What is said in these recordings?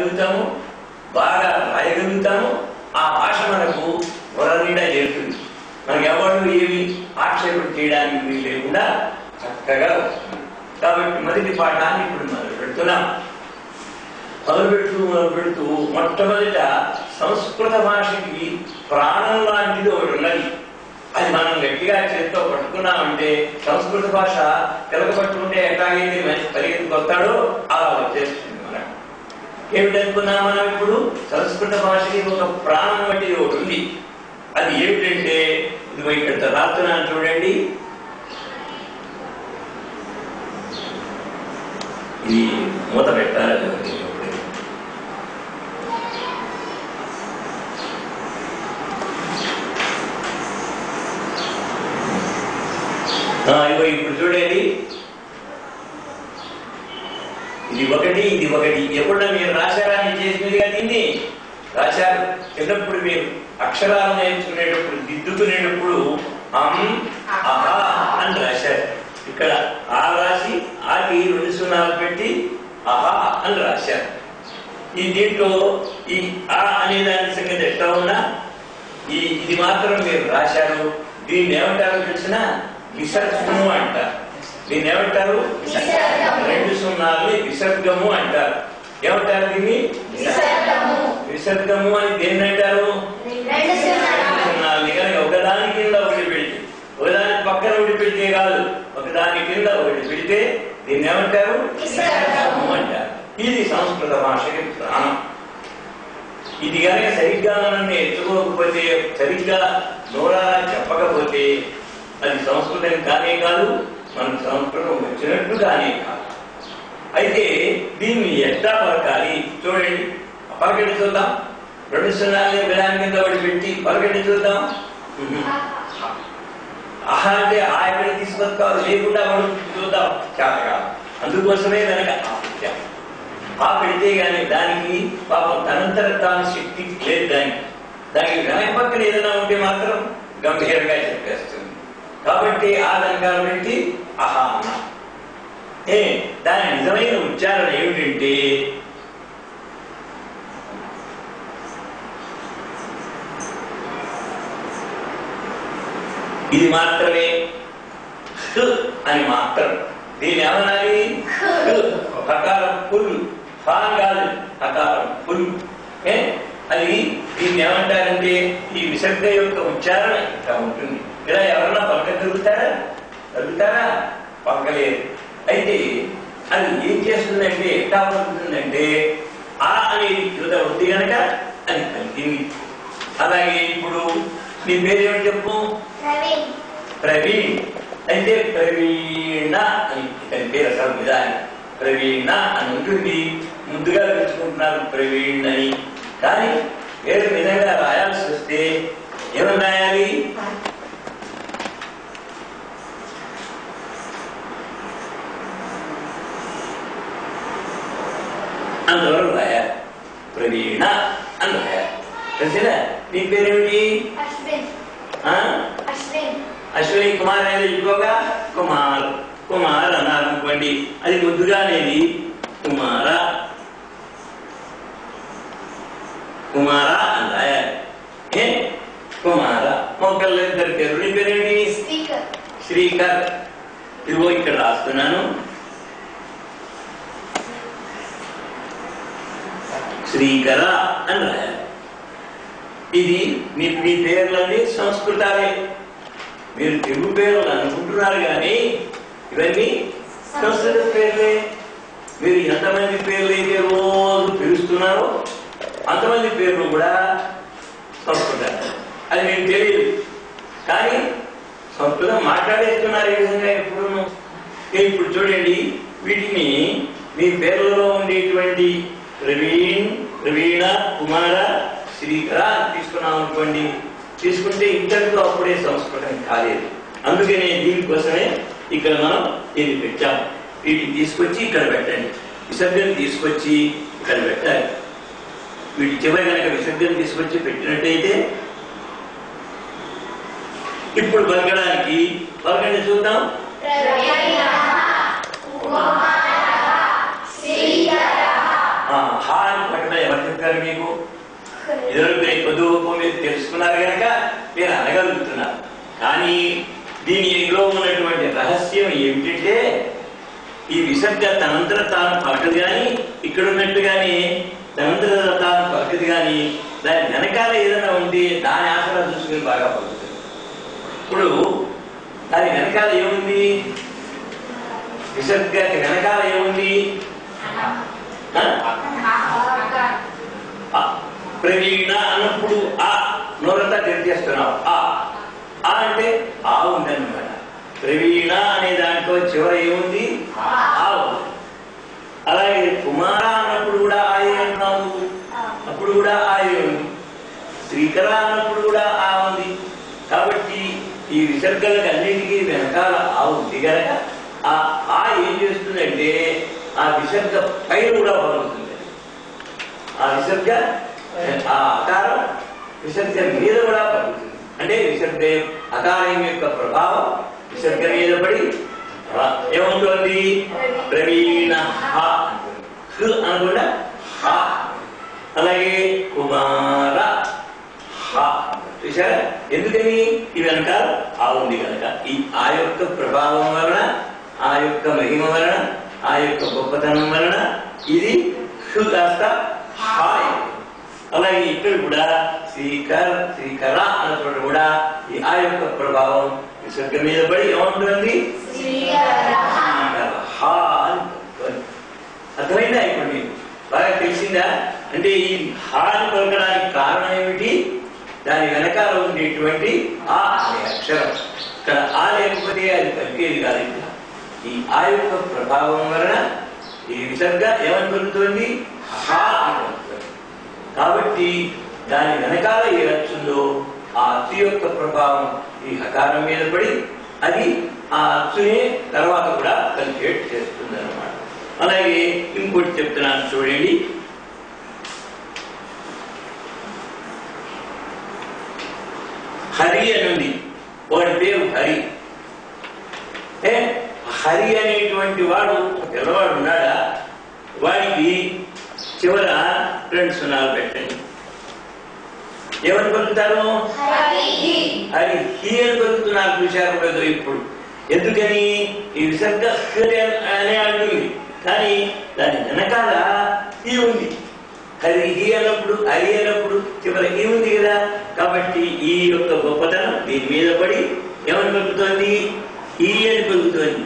మాట్లాడగలుగుతాము, బాగా రాయగలుగుతాము. ఆ భాష మనకు వరనిండా చేరుతుంది. మనకి ఎవరు ఏమి ఆక్షేపం చేయడానికి వీలు లేకుండా చక్కగా వస్తుంది. కాబట్టి మొదటి పాఠాన్ని ఇప్పుడు మొదలు పెడుతున్నాం. మొదలు పెడుతూ మొట్టమొదట సంస్కృత భాషకి ప్రాణం లాంటిది ఒకటి ఉన్నది. అది మనం గట్టిగా చేతితో పట్టుకున్నామంటే సంస్కృత భాష తెలక పట్టుకుంటే ఎట్లాగైతే మంచి పరిగెత్తుకొస్తాడో అలా వచ్చేస్తుంది మనకు. ఏమిటనుకున్నాం మనం ఇప్పుడు? సంస్కృత భాషకి ఒక ప్రాణం వంటిది ఒకటి ఉంది. అది ఏమిటంటే ఇదిగో ఇక్కడ రాస్తున్నాను చూడండి. ఇది మూత పెట్టాలి. ఇగో ఇప్పుడు చూడండి, ఇది ఒకటి, ఇది ఒకటి. ఎప్పుడన్నా మీరు రాశారా? చేసినదిగా దీన్ని రాశారు. చిన్నప్పుడు మీరు అక్షరాలు నేర్చుకునేటప్పుడు దిద్దుకునేటప్పుడు అహా అని రాశారు. ఇక్కడ ఆ రాసి ఆకి 2 సున్నాలు పెట్టి అహా అని రాశారు. ఈ దీంట్లో ఈ ఆ అనే దాని సంగతి ఎట్లా ఉన్నా ఇది మాత్రం మీరు రాశారు. దీన్ని ఏమంటారు తెలిసిన? విసర్గము అంటారు. దీన్ని ఏమంటారు? 2 సున్నాల్ని విసర్గము అంటారు. ఏమంటారు దీన్ని? విసర్గము అని దేన్ని అంటారు? 2 సున్నాల్ని. కానీ ఒకదాని కింద ఒకటి పెడితే, ఒకదాని పక్కన ఒకటి పెడితే కాదు, ఒకదాని కింద ఒకటి పెడితే దీన్ని ఏమంటారు? విసర్గము అంటారు. ఇది సంస్కృత భాషకి ప్రాణం. ఇది కనుక సరిగ్గా మనం నేర్చుకోకపోతే, సరిగ్గా నోరారా చెప్పకపోతే అది సంస్కృతం కానే కాదు, మనకు సంస్కృతం వచ్చినట్టు కానే కాదు. అయితే దీన్ని ఎట్లా పలకాలి చూడండి. పలకటి చూద్దాం. 2 సున్నాల్ని విధానం కింద ఒకటి పెట్టి పలకటి చూద్దాం. ఆహా అంటే ఆ ఎక్కడ తీసుకొస్తావు లేకుండా మనం చూద్దాం. చేతగా అందుకోసమే కనుక ఆ పెడితే గానీ దానికి పాపం తనంతర తాను శక్తి లేదు. దానికి వెనక పక్కన ఏదైనా ఉంటే మాత్రం గంభీరంగా చెప్పేస్తుంది. కాబట్టి ఆ దంకాలు పెట్టి అహా అన్న. దాని నిజమైన ఉచ్చారణ ఏమిటంటే ఇది మాత్రమే అని మాత్రం. దీన్ని ఏమనాలి? హకారం పుల్, ఫాన్ కాదు, హకారం పుల్. అది దీన్ని ఏమంటారంటే ఈ విసర్గ యొక్క ఉచ్చారణ ఇట్లా ఉంటుంది. ఇలా ఎవరన్నా పలకగలుగుతారా? పలకలేరు. అయితే అది ఏం చేస్తుందంటే ఎట్లా పలుకుతుందంటే ఆ అనేది యువత ఉంది కనుక అది పలికింది. అలాగే ఇప్పుడు నీ పేరేమిటి చెప్పు? ప్రవీణ్. అయితే ప్రవీణ అని ఇతని పేరు అసలు విధానం. ప్రవీణ అని ఉంటుంది. ముందుగా పెంచుకుంటున్నారు ప్రవీణ్ అని. కానీ వేరే విధంగా రాయాల్సి వస్తే ఏమని రాయాలి? అందువల్ల రాయాలి. ప్రవీణ అని రాయాలి. తెలిసినా? నీ పేరేమిటి? అశ్విని కుమార్ అనేది ఎక్కువగా కుమార్ అన్నారు అనుకోండి. అది ముద్దుగా అనేది కుమార అని రాయాలి. కుమార. మొక్కల్లో 2 పేరు. నీ పేరేంటి? శ్రీకర్. ఇదిగో ఇక్కడ రాస్తున్నాను. శ్రీకర అని రాయాలి. ఇది మీ పేర్లన్నీ సంస్కృతాలే. మీరు తెలుగు పేర్లు అనుకుంటున్నారు కానీ ఇవన్నీ సంస్కృత పేర్లే. మీరు ఎంతమంది పేర్లు అయితే రోజు పిలుస్తున్నారో అంతమంది పేర్లు కూడా సంస్కృతాలు. అది మీకు తెలియదు కానీ సంస్కృతం మాట్లాడేస్తున్నారు ఈ విధంగా ఎప్పుడు. ఇప్పుడు చూడండి, వీటిని మీ పేర్లలో ఉండేటువంటి ప్రవీణ్, ప్రవీణ, కుమార, శ్రీకర తీసుకున్నాం అనుకోండి. తీసుకుంటే ఇంతటితో అప్పుడే సంస్కృతం కాలేదు. అందుకనే దీనికోసమే ఇక్కడ మనం ఇది పెట్టాం. వీటిని తీసుకొచ్చి ఇక్కడ పెట్టండి. విసర్గం తీసుకొచ్చి ఇక్కడ పెట్టాలి. వీటి చివరి కనుక విసర్గం తీసుకొచ్చి పెట్టినట్టయితే ఇప్పుడు పలకడానికి పలకండి చూద్దాం. హా పట్టడం ఎవరు చెప్తారు మీకు? ఇదివరకు కొద్దిగా మీరు తెలుసుకున్నారు కనుక మీరు అనగలుగుతున్నారు. కానీ దీనిలో ఉన్నటువంటి రహస్యం ఏమిటంటే ఈ విసర్గ తనంతర తాను పలకదు కానీ, ఇక్కడ ఉన్నట్టుగానే తనంతర తాను పలకదు కానీ దాని వెనకాల ఏదైనా ఉంటే దాని ఆసరా చూసుకుని బాగా పలుకుతుంది. ఇప్పుడు దాని వెనకాల ఏముంది? విసర్గకి వెనకాల ఏముంది? ప్రవీణ అన్నప్పుడు ఆ నోరంతా తెలియజేస్తున్నావు. ఆ అంటే ఆ ఉందన్నమాట. ప్రవీణ అనే దాంట్లో చివర ఏముంది? ఆ ఉంది. అలాగే కుమార అన్నప్పుడు కూడా ఆయే అంటున్నావు, అప్పుడు కూడా ఆయే ఉంది. శ్రీకర అన్నప్పుడు కూడా ఆ ఉంది. కాబట్టి ఈ విసర్గలకు అన్నింటికీ వెనకాల ఆ ఉంది కనుక ఆ ఏం చేస్తుందంటే ఆ విసర్గ పైన కూడా పలుకుతుంది. ఆ విసర్గ ఆ అకారం విసర్గ మీద కూడా పలుకుతుంది. అంటే విసర్గ అకారం యొక్క ప్రభావం విసర్గ మీద పడి ఏముంటుంది? ప్రవీణ అనకుండా హ. అలాగే కుమార చూసారా? ఎందుకని? ఈ వెనకాల ఆ ఉంది కనుక ఈ ఆ యొక్క ప్రభావం వలన, ఆ యొక్క మహిమ వలన, ఆ యొక్క గొప్పతనం వలన ఇది కాస్త హాయ్. అలాగే ఇక్కడ కూడా శ్రీకర అన్నప్పుడు కూడా ఈ ఆ యొక్క ప్రభావం విసర్గ మీద పడి ఏమంటుంది? అర్థమైందా? ఇప్పుడు మీకు బాగా తెలిసిందా? అంటే ఈ హాని పలకడానికి కారణం ఏమిటి? దాని వెనకాల ఉండేటువంటి ఆ అనే అక్షరం. ఇక్కడ ఆ లేకపోతే అది పలికేది కాదు. ఈ ఆ యొక్క ప్రభావం వలన ఈ విసర్గ ఏమని పలుకుతుంది? హా అని పలుకుతుంది. కాబట్టి దాని వెనకాల ఏ అచ్చుందో ఆ అచ్చు యొక్క ప్రభావం ఈ హకారం మీద పడి అది ఆ అచ్చుని తర్వాత కూడా కల్టివేట్ చేస్తుంది అన్నమాట. అలాగే ఇంకోటి చెప్తున్నాను చూడండి. హరి అని ఉంది, వాడి పేరు హరి. హరి అనేటువంటి వాడు పిల్లవాడు ఉన్నాడా? వాడికి చివర 2 సున్నాలు పెట్టండి. ఏమని పలుకుతారు? హరి హి అని పలుకుతున్నారు. చూశారు కదా ఇప్పుడు? ఎందుకని? ఈ విసర్గ అనే అంటుంది కానీ దాని వెనకాల ఈ ఉంది. హరి హి అన్నప్పుడు, హరి అన్నప్పుడు చివర ఈ ఉంది కదా. కాబట్టి ఈ యొక్క గొప్పతనం దీని మీద పడి ఏమని పలుకుతోంది? ఈ అని పలుకుతోంది.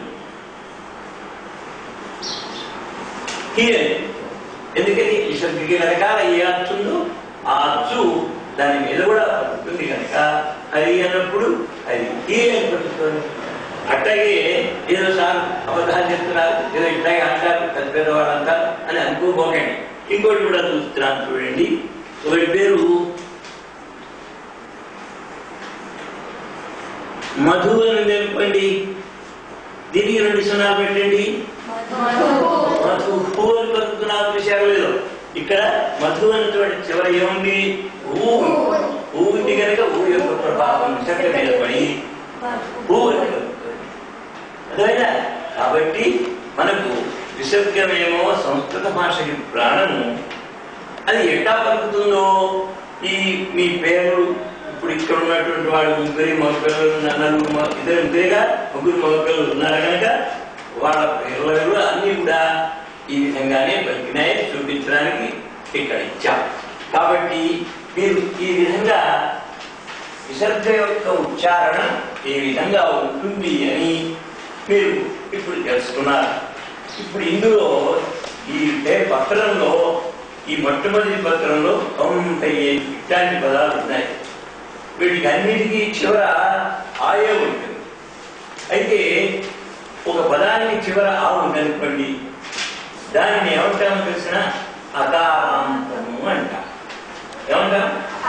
హి అని. ఎందుకని? విసర్గకి వెనకాల ఏ అచ్చుందో ఆ అచ్చు దాని మీద కూడా పలుకుతుంది కనుక హరి అన్నప్పుడు హరి హి అని పలుకుతోంది. అట్లాగే ఏదో సార్ అబద్ధాలు చెప్తున్నారు, ఏదో ఇట్లాగే అంటారు పెద్ద పెద్దవాళ్ళు అంటారు అని అనుకోపోకండి. ఇంకోటి కూడా చూస్తున్నాను చూడండి. ఒకటి పేరు మధు అని తెలుపండి. దీనికి 2 సున్నాలు పెట్టండి. మధు హూ అని పలుకుతున్నారు. చూశారు లేదు? ఇక్కడ మధు అనేటువంటి చివర ఏముంది? ఊ ఉంది కనుక ఊ యొక్క ప్రభావం విసర్గ మీద పడి ఊ అని పలుకుతుంది. అర్థమైనా? కాబట్టి మనకు విసర్గమేమో సంస్కృత భాషకి ప్రాణము. అది ఎట్లా పలుకుతుందో ఈ మీ పేరు ఇప్పుడు ఇక్కడ ఉన్నటువంటి వాడు ముగ్గురి మగపిల్లలు, ఇద్దరుగా ముగ్గురు మగపిల్లలు ఉన్నారు కనుక వాళ్ళ పేర్లు అన్ని కూడా ఈ విధంగానే పలికినాయి చూపించడానికి ఇక్కడ ఇచ్చాం. కాబట్టి మీరు ఈ విధంగా విసర్గ యొక్క ఉచ్చారణ ఏ విధంగా ఉంటుంది అని మీరు ఇప్పుడు తెలుసుకున్నారు. ఇప్పుడు ఇందులో ఈ పత్రంలో ఈ మొట్టమొదటి పత్రంలో 95 ఇట్లాంటి పదాలు ఉన్నాయి. వీటికి అన్నిటికీ చివర ఆయే ఉంటుంది. అయితే ఒక పదానికి చివర ఆ ఉందనుకోండి, దానిని ఏమంటామో తెలిసిన అకారాంతము అంటాం. ఏమంటాం?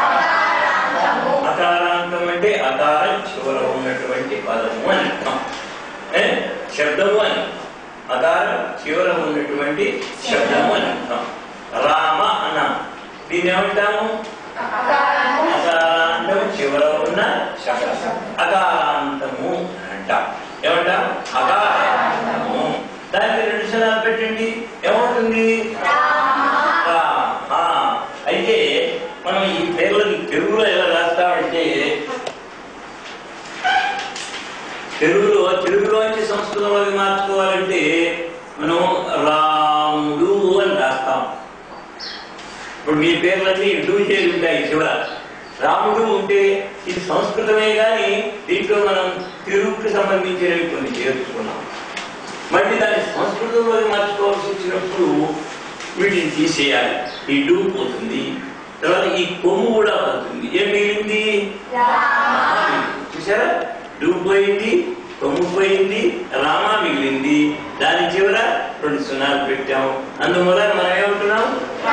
అకారాంతం అంటే అకారం చివర ఉన్నటువంటి పదము అని అంటాం. శబ్దము అని అకారం చివర ఉన్నటువంటి శబ్దము అని అంటాం. రామ అన్నాం, దీన్ని ఏమంటాము? అకారాంతం చివర ఉన్న శబ్దం అకారాంతము అంటాం. ఏమంటాం? అకారాంతము. దానికి 2 సున్నాలు పెట్టండి. ఏమవుతుంది? రామ. తెలుగులోంచి సంస్కృతంలోకి మార్చుకోవాలంటే మనం రాముడు అని రాస్తాం. ఇప్పుడు మీ పేర్లన్నీ డు చేసి ఉంటాయి చివర. రాముడు ఉంటే ఇది సంస్కృతమే కానీ దీంట్లో మనం తెలుగుకి సంబంధించినవి కొన్ని చేర్చుకున్నాం. మళ్ళీ దాన్ని సంస్కృతంలోకి మార్చుకోవాల్సి వచ్చినప్పుడు వీటిని తీసేయాలి. ఈ డు పోతుంది, తర్వాత ఈ కొమ్ము కూడా పోతుంది. ఏం మిగిలింది? చూసారా? డు పోయింది, కొమ్ము పోయింది, రామ మిగిలింది. దాని చివర 2 సున్నాలు పెట్టాం. అందువల్ల మనం ఏమంటున్నాం?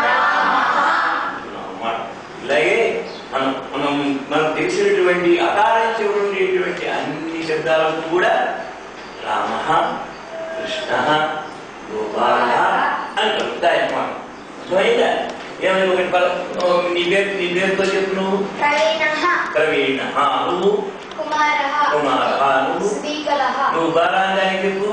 ఇలాగే మనకు తెలిసినటువంటి అకారం చివర ఉండేటువంటి అన్ని శబ్దాలకు కూడా రామ, కృష్ణ, గోపాల అని కలుగుతాయి అన్నమాట. అర్థమైందా? ఏమైనా ఒకటి నీ పేరుతో చెప్పు. నువ్వు ప్రవీణ, నువ్వు కుమార, నువ్వు బాలాంగాని చెప్పు.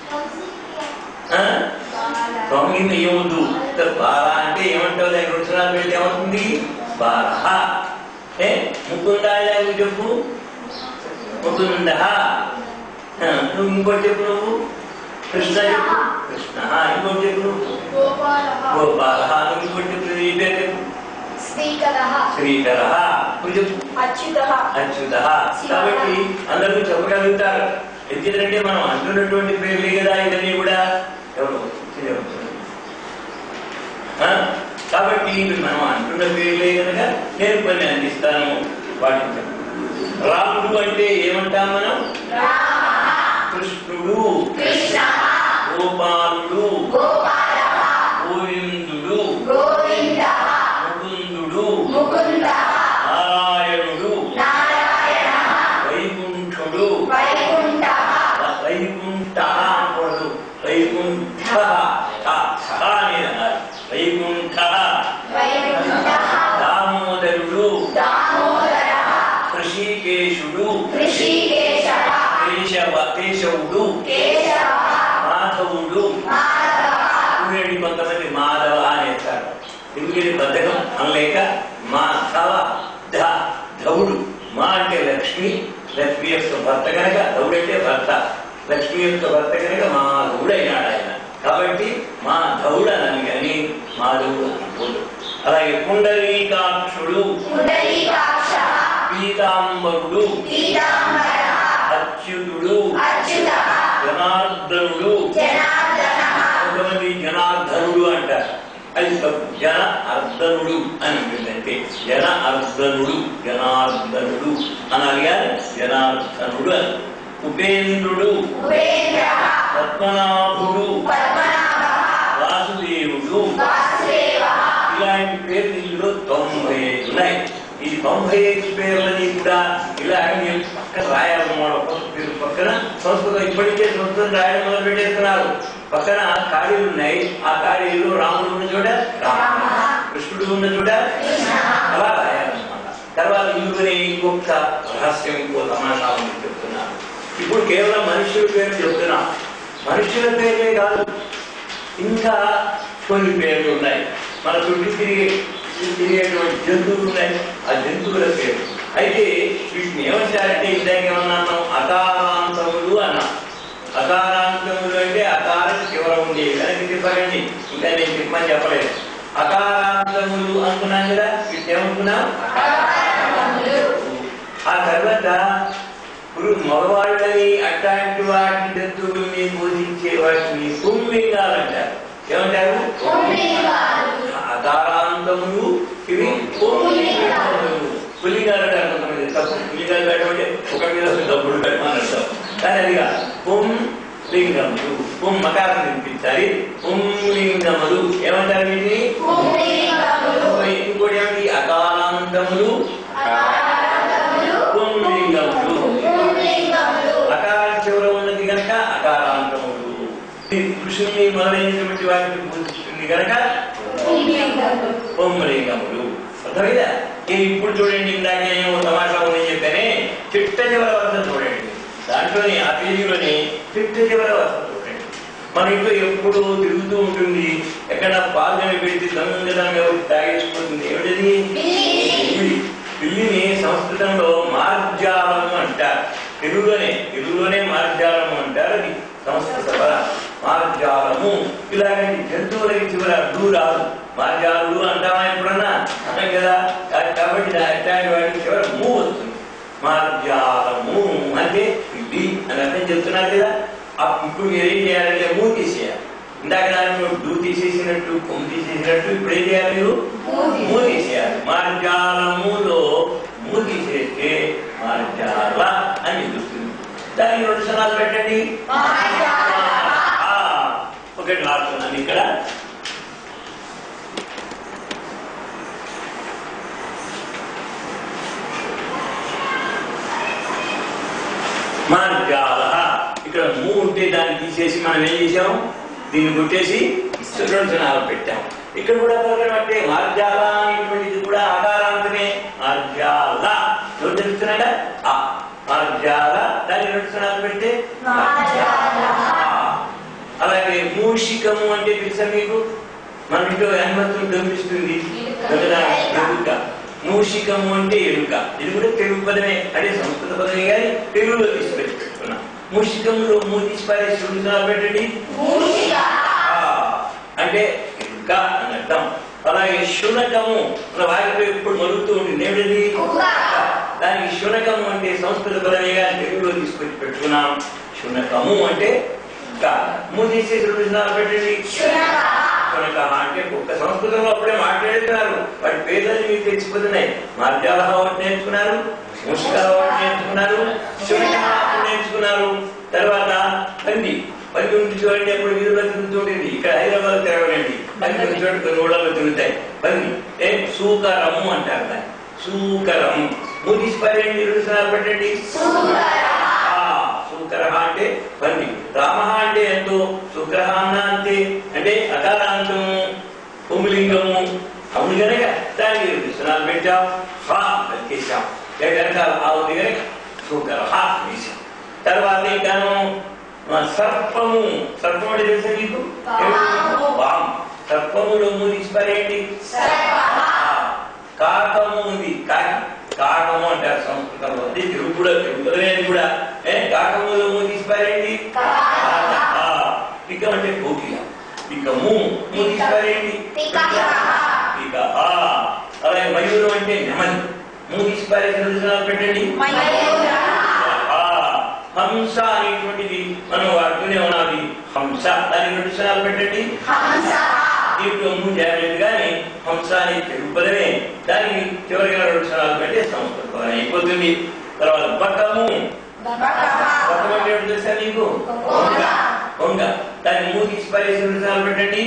తొమ్మిది ఏముందు బాల అంటే ఏమంటావు? దానికి 2 సున్నాలు పెడితే ఏమవుతుంది? బాల. ముకుందాన్ని చెప్పు. ముకుంద. నువ్వు ఇంకోటి చెప్పు. నువ్వు కృష్ణ చెప్పు. కృష్ణ. ఇంకోటి చెప్పు. నువ్వు గోపాల. నువ్వు ఇంకోటి చెప్పు. ఈ పేరు చెప్పు. శ్రీకర. నువ్వు చెప్పు. అచ్యుత. కాబట్టి అందరూ చెప్పగలుగుతారు. ఎందుకంటే మనం అంటున్నటువంటి పేర్లే కదా ఇవన్నీ కూడా. కాబట్టి మనం అంటున్న పేర్లే కనుక నేను కొన్ని అందిస్తాను. వాటి రాముడు అంటే ఏమంటాం మనం? కృష్ణుడు, గోపాలుడు, గోవిందుడు, ముకుందుడు, నారాయణుడు, వైకుంఠుడు, వైకుంఠ అనకూడదు, వైకుంఠ వైకుంఠ, దామోదరుడు, ఋషికేశుడు, కేశవుడు, మాధవుడు. కొంతమంది మాధవ అనేస్తారు. ఇంగిలి బద్ధకం అనలేక మాధవ. ధవుడు. మా అంటే లక్ష్మి, లక్ష్మి యొక్క భర్త కనుక ధవుడంటే భర్త, లక్ష్మి యొక్క భర్త కనుక మాధవుడైనాడు ఆయన. కాబట్టి మా ధవుడు అని కానీ మాధవుడు అనుకోడు. అలాగే పుండరీకాక్షుడు, పీతాంబరుడు, అచ్యుతుడు, జనార్దనుడు. కొంతమంది జనార్దనుడు అంటారు. అది తప్పు. జన అర్ధనుడు అని ఉంటుందంటే జన అర్ధనుడు, జనార్దనుడు అనాలి కానీ జనార్దనుడు అని. ఉపేంద్రుడు, పద్మనాభుడు, వాసుదేవుడు. ఇలాంటి పేర్లు ఇందులో 95 ఉన్నాయి. ఈ 95 పేర్లని కూడా ఇలాగే పక్కన రాయాలన్నమాట. ఒక్కొక్క పేరు పక్కన సంస్కృతం ఇప్పటికే సంస్కృతం రాయడం మొదలు పెట్టేస్తున్నారు. పక్కన ఖాళీలు ఉన్నాయి. ఆ ఖాళీలు రాముడు ఉన్న చోట రామ, కృష్ణుడు ఉన్న చోట అలా రాయాలన్నమాట. తర్వాత ఇందులోనే ఇంకొక రహస్యం, ఇంకో తమాషా చెప్తున్నాను. ఇప్పుడు కేవలం మనుషుల పేరు చెప్తున్నాం. మనుషుల పేర్లే కాదు, ఇంకా కొన్ని పేర్లు ఉన్నాయి. మన చుట్టూ తిరిగేటువంటి జంతువులు ఉన్నాయి. ఆ జంతువుల పేరు అయితే వీటిని ఏమంటారంటే ఇందాక ఏమన్నాను? అకారాంతములు అన్నాం. అకారాంతములు అంటే అకారం చివర ఉండేవి. దానికి చెప్పండి, ఇంకా నేను చెప్పమని చెప్పలేదు. అకారాంతములు అనుకున్నాను కదా, వీటిని ఏమనుకున్నాం? ఆ తర్వాత మగవాళ్ళని అట్లాంటి వాటిని జంతువుల్ని బోధించే వాటిని పుంలింగాలు అంటారు. ఏమంటారు? అకారాంతములు ఇవి పుంలింగాలు. పుల్లింగాలు అంటారు కొంతమంది. తప్పు. పుల్లింగాలు పెట్టమంటే ఒక మీద డబ్బులు పెట్టమని అంటాం. కానీ అదిగా పుంలింగములు. పుం మకారం వినిపించాలి. పుంలింగములు ఏమంటారు వీటిని? ఇంకోటి ఏమిటి? అకారాంతములు, పుంలింగములు. అకారం చివర ఉన్నది కనుక అకారాంతములు. కృష్ణుని మొదలైనటువంటి వాటిని పూజిస్తుంది కనుక పుంలింగములు. అర్థమైందా? ఇప్పుడు చూడండి, ఇందాక ఏమో తమాషా ఉందని చెప్పానే, చిట్ట చివర వరుస చూడండి. దాంట్లోని ఆ పేజీలోని చిట్ట చివర వరుస చూడండి. మన ఇంట్లో ఎప్పుడు తిరుగుతూ ఉంటుంది. ఎక్కడ పాల్గొని పెడితే దొంగతనంగా తాగేసుకుంటుంది. ఏమిటది? పిల్లిని సంస్కృతంలో మార్జాలం అంటారు. తెలుగులోనే సంస్కృత పద. మార్జాలము ఇలాగంటి జంతువులకి చివర డూ రాదు. మార్జాలు అంటామా ఎప్పుడన్నా అన్నాం కదా. కాబట్టి అట్లాంటి వాటికి చివర మూ వస్తుంది. మార్జాలము అంటే ఇది అని అర్థం చెప్తున్నారు కదా. ఇప్పుడు మీరు ఏం చేయాలంటే మూ తీసేయాలి. ఇందాక దాన్ని డూ తీసేసినట్టు కొమ్ము తీసేసినట్టు ఇప్పుడు ఏం చేయాలి? మీరు మూ తీసేయాలి. మార్జాలములో మూ తీసేస్తే మార్జాల అని చూస్తుంది. దానికి 2 క్షణాలు పెట్టండి. ఒకటి రాస్తున్నాను ఇక్కడ. మార్జాల ఇక్కడ మూ ఉంటే దాన్ని తీసేసి మనం ఏం చేసాం? దీన్ని కొట్టేసి 2 క్షణాలు పెట్టాం. ఇక్కడ కూడా అంటే మార్జాల అనేటువంటిది కూడా ఆకారాంతమే. మార్జాల తెలుస్తున్నాడా? మార్జాల దాన్ని 2 క్షణాలు పెడితే అలాగే మూషికము అంటే తెలుసా మీకు? మన ఇంట్లో అనుమతులు కనిపిస్తుంది ఎలుక. మూషికము అంటే ఎలుక. ఇది కూడా తెలుగు పదమే, అంటే సంస్కృత పదమే కానీ తెలుగులో తీసుకెళ్ళిపెట్టుకున్నాం. మూషికంలో మూ తీసి పారేసి 2 క్షణాలు పెట్టండి. అంటే ఎలుక అని అర్థం. అలాగే శునకము మన వారిలో ఎప్పుడు మరుగుతూ ఉంటుంది. ఏమిటది? దానికి శునకము అంటే సంస్కృత పదమే కానీ తెలుగులో తీసుకొచ్చి పెట్టుకున్నాం. శునకము అంటే మూ తీసేసి 2 క్షణాలు పెట్టండి. శునక అంటే ఒక్క సంస్కృతంలో అప్పుడే మాట్లాడుతున్నారు. వాటి పేర్లని మీకు తెలిసిపోతున్నాయి. మార్జాల ఒకటి నేర్చుకున్నారు, మూషికాల ఒకటి నేర్చుకున్నారు, శునక నేర్చుకున్నారు. తర్వాత పంది. పంది ఉండి చూడండి, అప్పుడు వీధిలో తిరుగుతుంటుంది. ఇక్కడ హైదరాబాద్ తిరగలండి. పంది ఉండి చూడండి, కొన్ని ఊళ్ళలో తిరుగుతాయి. పంది సూకరము అంటారు. దాన్ని సూకరం. మూ తీసి పారేయండి, 2 క్షణాలు పెట్టండి. సుగ్రహ అంటే పంది. రామ అంటే ఎంతో, సుగ్రహ అన్న అంతే. అంటే అకారాంతము పుంలింగము. అవును కనుక దానికి 2 క్షణాలు పెట్టాం. చేసాం. కనుక అవుతుంది కనుక సుగ్రహ వేసాం. తర్వాత ఇంకాను సర్పము. సర్పం అంటే తెలుసా మీకు? సర్పములో మూ తీసి పారేయండి. కాకము ఉంది. కాకము అంటారు సంస్కృతంలో. అది తెలుగు కూడా తెలుగుదనేది కూడా. కాకములో మూ తీసి పారేయండి. పిక అంటే కోకిల. పికము మూ తీసి పారేయండి. పిక. అలాగే మయూరం అంటే నెమలి. మూ తీసి పారేసి 2 క్షణాలు పెట్టండి. హంస అనేటువంటిది మనం వాడుతూనే ఉన్నది. హంస దానికి 2 క్షణాలు పెట్టండి. దీంట్లో మూ చేయలేదు కానీ హంస అని తెలుగు పదమే. దానికి చివరిగా 2 క్షణాలు పెడితే సంస్కృత పదం అయిపోతుంది. తర్వాత బకము. బకం అంటే తెలుసా నీకు? కొంగ. దాన్ని మూ తీసి పారేసి 2 క్షణాలు పెట్టండి.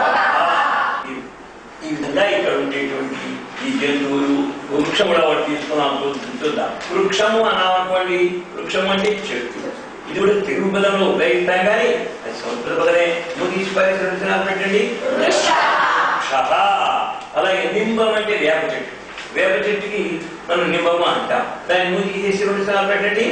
ఈ విధంగా ఇక్కడ ఉండేటువంటి ఈ జంతువులు వృక్షం కూడా ఒకటి తీసుకున్నాం. చూద్దాం. వృక్షము అన్నామనుకోండి. వృక్షం అంటే చెట్టు. ఇది కూడా తెలుగు పదంలో ఉపయోగిస్తాం కానీ అది సంస్కృత పదమే. మూ తీసి పారేసి 2 క్షణాలు పెట్టండి. అలాగే నింబం అంటే వేప చెట్టు. వేప చెట్టుకి మనం నింబము అంటాం. దాన్ని మూ తీసేసి 2 క్షణాలు పెట్టండి.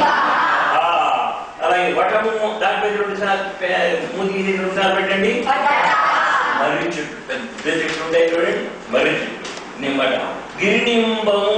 అలాగే వటము. దాంట్లో 2 క్షణాలు మూ తీసేసి 2 క్షణాలు పెట్టండి. మర్రి చెట్టు. పెద్ద చెట్లు ఉంటాయి చూడండి, మర్రి చెట్టు. నింబట. గిరినింబము.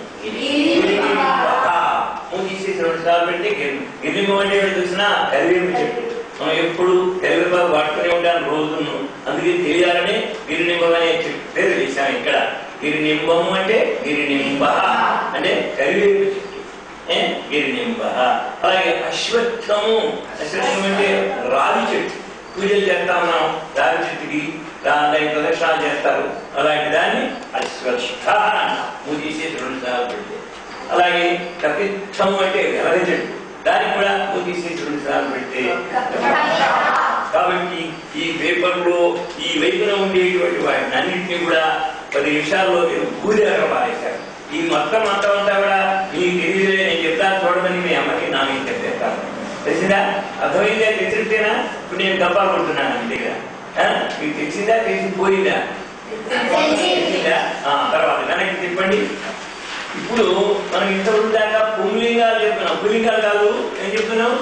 మూ తీసేసి 2 క్షణాలు పెట్టి గిరినింబం అంటే చూసినా కరివేపు చెట్టు. మనం ఎప్పుడు కరివేపాకు వాడుతూనే ఉంటాను రోజును. అందుకే తెలియాలని గిరినింబం అనే పేరు వేశాం ఇక్కడ. గిరినింబము అంటే గిరినింబ అంటే కరివేపు చెట్టు. గిరినింబ. అలాగే అశ్వత్థము. అశ్వత్థం అంటే రావి చెట్టు. పూజలు చేస్తాం మనం రావి చెట్టుకి. దాని ప్రదక్షిణాలు చేస్తారు. అలాంటి దాన్ని అశ్వత్థ మూ తీసేసి 2 క్షణాలు పెడితే. అలాగే కపిత్థము అంటే వెలగ చెట్టు. దానికి కూడా మూ తీసేసి 2 క్షణాలు పెడితే. కాబట్టి ఈ పేపర్లో ఈ వైపున ఉండేటువంటి వాటిని అన్నింటినీ కూడా 10 నిమిషాల్లో మీరు పూజగా పారేశారు. ఈ మొత్తం అంతా కూడా మీకు తెలియదు. నేను చెప్తాను చూడమని మీ అమ్మకి నా మీకు చెప్పేస్తాను. తెలిసిందా? అర్థమైందా? తెలిసితేనా? ఇప్పుడు నేను గంపాలు కొడుతున్నాను మీ దగ్గర. మీకు తెలిసిందా? తెలిసిపోయిందా? తెలిసిందా? తర్వాత వెనక్కి చెప్పండి. ఇప్పుడు మనం ఇంతవరకు దాకా పుంలింగాలు చెప్తున్నాం. పుల్లింగాలు కాదు, ఏం చెప్తున్నాం?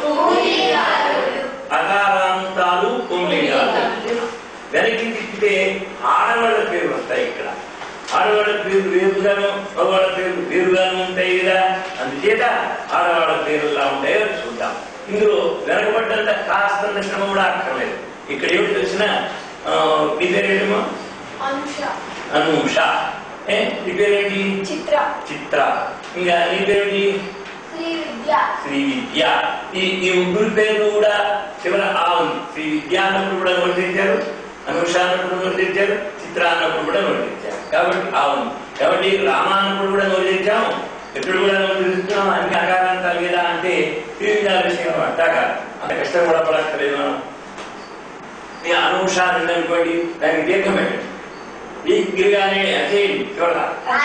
అకారాంతాలు పుంలింగాలు. వెనక్కి తిప్పితే ఆడవాళ్ళ పేరు వస్తాయి. ఇక్కడ ఆడవాళ్ళ పేరు వేరుగాను, మగవాళ్ళ పేరు వేరుగాను ఉంటాయి కదా. అందుచేత ఆడవాళ్ళ పేరు ఎలా ఉంటాయో చూద్దాం. ఇందులో వెనకబడ్డంత కాస్తంత శ్రమ కూడా అక్కర్లేదు. ఇక్కడ ఏమిటి తెలిసిన నీ పేరేమో అనూష, నీ పేరేంటి చిత్ర, ఇంకా నీ పేరేంటి శ్రీ విద్య. ఈ ముగ్గురు పేర్లు కూడా చివర ఆ ఉంది. శ్రీ విద్య అన్నప్పుడు కూడా నోటించారు, అనూష అన్నప్పుడు నోటించారు, చిత్ర అన్నప్పుడు కూడా నోటించారు. కాబట్టి ఆ ఉంది. కాబట్టి రామ అన్నప్పుడు కూడా నోటించాము, ఎప్పుడు కూడా నోటిస్తున్నాం. అన్ని అకారాంతాలు లేదా అంటే శ్రీవిద్యాల విషయం అంటాక అంత కష్టం కూడా పడక్కలేదు. మనం అనూష అనుకోండి, దానికి దీర్ఘం పెట్టండి. ఈ గిరిగానే అచేయండి చివర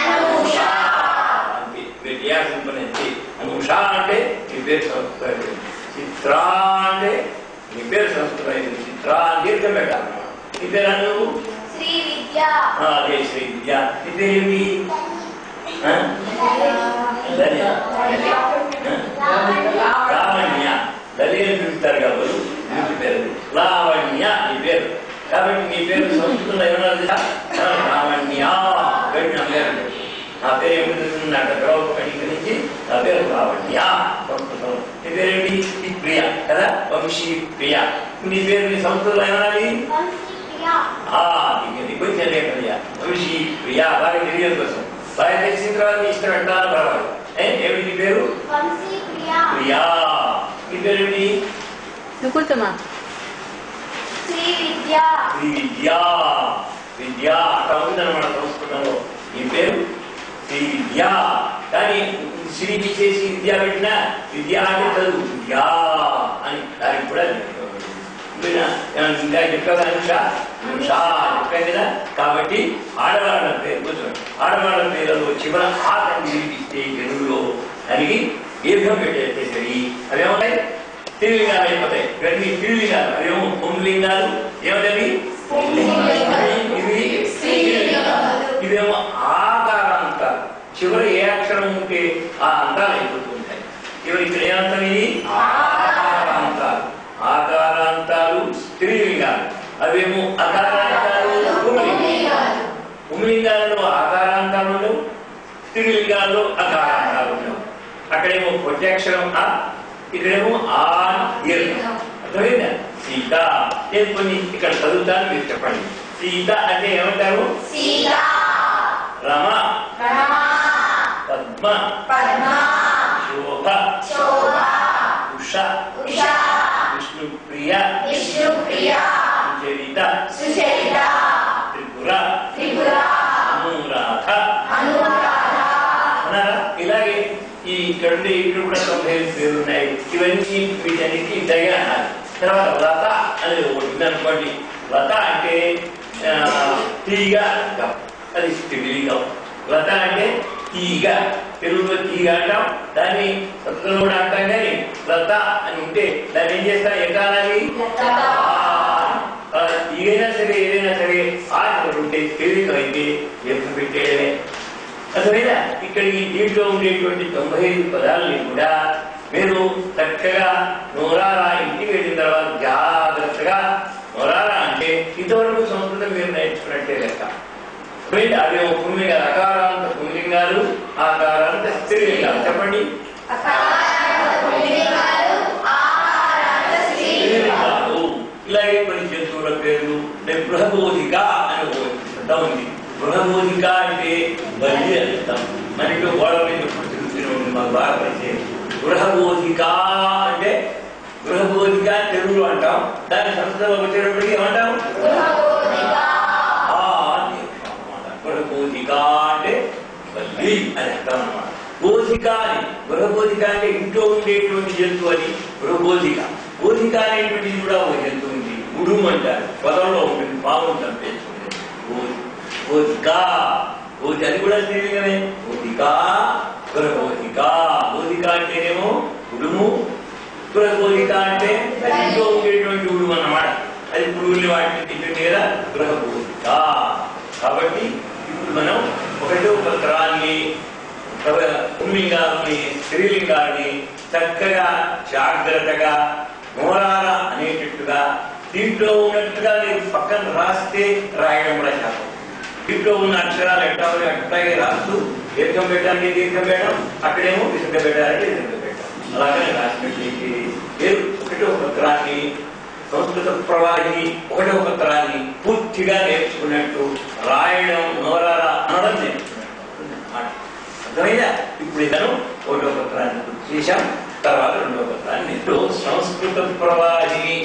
అనూష అంటే నీ పేరు సంస్కృతం, చిత్ర అంటే నీ పేరు సంస్కృతం, చిత్ర దీర్ఘం పెట్టాలి. నీ పేరు నువ్వు అదే శ్రీ విద్య. నీ పేరేమి లావణ్య, లలిని పిలుస్తారు కాబట్టి నీ పేరు లావణ్య నీ పేరు. కాబట్టి నీ పేరు సంస్కృతంలో ఏమన్నా లావణ్య. నా పేరు ఏమి తెలుస్తుందంట ద్రౌపది నుంచి నా పేరు లావణ్య సంస్కృతం. నీ పేరేంటి ప్రియ కదా, వంశీ ప్రియ. నీ పేరు నీ సంస్కృతంలో ఏమనాలి కొంచెం లేకయ్యా వంశీ ప్రియ. బాగా తెలియదు కోసం బాగా తెలిసిన తర్వాత నీ ఇష్టం పెట్టాలని పర్వాలేదు. ఏమిటి నీ పేరు ప్రియా. నీ పేరేంటి శ్రీ విద్య. విద్య అట్లా ఉందన్నమాట సంస్కృతంలో. నీ పేరు శ్రీ విద్య. కానీ శ్రీ చేసి విద్య పెట్టినా విద్య అంటే చదువు విద్యా అని దానికి కూడా ఇంకా చెప్పావు అనుష చెప్పాను కదా. కాబట్టి ఆడవాళ్ళ పేరు కూర్చోండి. ఆడవాళ్ళ పేర్లలో చివర ఆటం వినిపిస్తే తెలుగులో దానికి దీర్ఘం పెట్టేసరి అవేమవుతాయి తిరులింగాలు అయిపోతాయి. ఇవన్నీ తిరులింగాలు, అవేమో పుంలింగాలు. ఏమిటవి ఇవేమో ఆకారాంతాలు. చివరి ఏ అక్షరం ఉంటే ఆ అంతాలు అయిపోతూ ఉంటాయి. చివరి ఇక్కడ ఏమంటారు ఇది ఆకారాంతాలు. ఆకారాంతాలు స్త్రీలింగాలు, అవేమో అకారాంతాలు పుంలింగాలు. పుంలింగాలలో ఆకారాంతాలు ఉండవు, స్త్రీలింగాల్లో అకారాంతాలు ఉండవు. అక్కడేమో ప్రత్యక్షరం ఆ, ఇక్కడేమో ఆ దీర్ఘం. అర్థమైందా? సీత. నేను కొన్ని ఇక్కడ చదువుతాను, మీరు చెప్పండి. సీత అంటే ఏమంటారు? రమ, పద్మ, శోభ, ఉష, విష్ణుప్రియ, సుచరిత, త్రిపుర, అనురాధ. ఇలాగే ఈ ఇక్కడ ఇక్కడ కూడా 90 పేర్లు ఉన్నాయి. ఇవన్నీ వీటన్నిటికీ ఇంతగా అన్నారు. తర్వాత లత అనేది ఒకటి ఉందనుకోండి. లత అంటే తీగ, అది స్త్రీలింగం. లత అంటే తీగ, తెలుగులో తీగ అంటాం, దాన్ని సంస్కృతంలో కూడా అంటాం. కానీ లత అని ఉంటే దాన్ని ఏం చేస్తాం? ఎక్కాలని తీగైనా సరే ఏదైనా సరే ఆశలు ఉంటే తేలిక అయితే ఎప్పుడు పెట్టేయడమే. అర్థమైనా? ఇక్కడ ఈ దీంట్లో ఉండేటువంటి 95 పదాలని కూడా మీరు చక్కగా నోరారా ఇంటికి వెళ్ళిన తర్వాత జాగ్రత్తగా నోరారా అంటే ఇంతవరకు సంస్కృతం మీరు నేర్చుకున్నట్టే లెక్క. అవేమో పుంలింగాలు, అకారాంత పుంలింగాలు, ఆకారాంత స్త్రీలింగాలు. చెప్పండి. స్త్రీలింగాలు. ఇలాగే కొన్ని జంతువుల పేర్లు. బృహబోధిక అని ఒక ఉంది. బృహబోధిక అంటే బలి అర్థం. మనకి గోడ మీద తిరుగుతూనే ఉంటుంది, మాకు బాగా పరిచయం. బృహబోధిక అంటే బృహబోధిక తెలుగులో అంటాం, దాని సంస్కృతంలో వచ్చేటప్పటికి ఏమంటాం? బృహబోధిక అంటే బలి అని అర్థం అన్నమాట. బోధిక అని, బృహబోధిక అంటే ఇంట్లో ఉండేటువంటి జంతువు అని బృహబోధిక. బోధిక అనేటువంటిది కూడా ఒక జంతువు ఉంది, ఉడుము అంటారు, పొలంలో ఉంటుంది, పామును చంపేసుకుంటుంది. బోధిక, అది కూడా స్త్రీలింగమే. బోధిక, బృహబోధిక. బోధిక అంటేనేమో ఉడుము, బృహబోధిక అంటే ఇంట్లో ఉండేటువంటి ఉడుము అన్నమాట. అది పురుగుల్ని వాటిని తింటుంది కదా, బృహబోధిక. కాబట్టి ఇప్పుడు మనం ఒకటో పత్రాన్ని, పుంలింగాల్ని, స్త్రీలింగాల్ని చక్కగా జాగ్రత్తగా నోరాల అనేటట్టుగా దీంట్లో ఉన్నట్టుగా మీరు పక్కన రాస్తే రాయడం కూడా శాతం. దీంట్లో ఉన్న అక్షరాలు ఎట్టాలి అట్లాగే రాస్తూ దీర్ఘం పెట్టాలంటే దీర్ఘం పెట్టడం, అక్కడేమో విసుగ పెట్టాలంటే విసుగ పెట్టడం. అలాగే రాసినటువంటి పేరు ఒకటే ఒక పత్రాన్ని సంస్కృత ప్రవాహిని ఒకటే ఒక పత్రాన్ని పూర్తిగా నేర్చుకున్నట్టు రాయడం నోరారా అనడం నేర్చుకున్నట్టు అర్థమైందా? ఇప్పుడు ఇతను ఒకటో పత్రాన్ని పూర్తి చేశాం, తర్వాత రెండో పత్రాన్ని. సంస్కృత ప్రవాహిని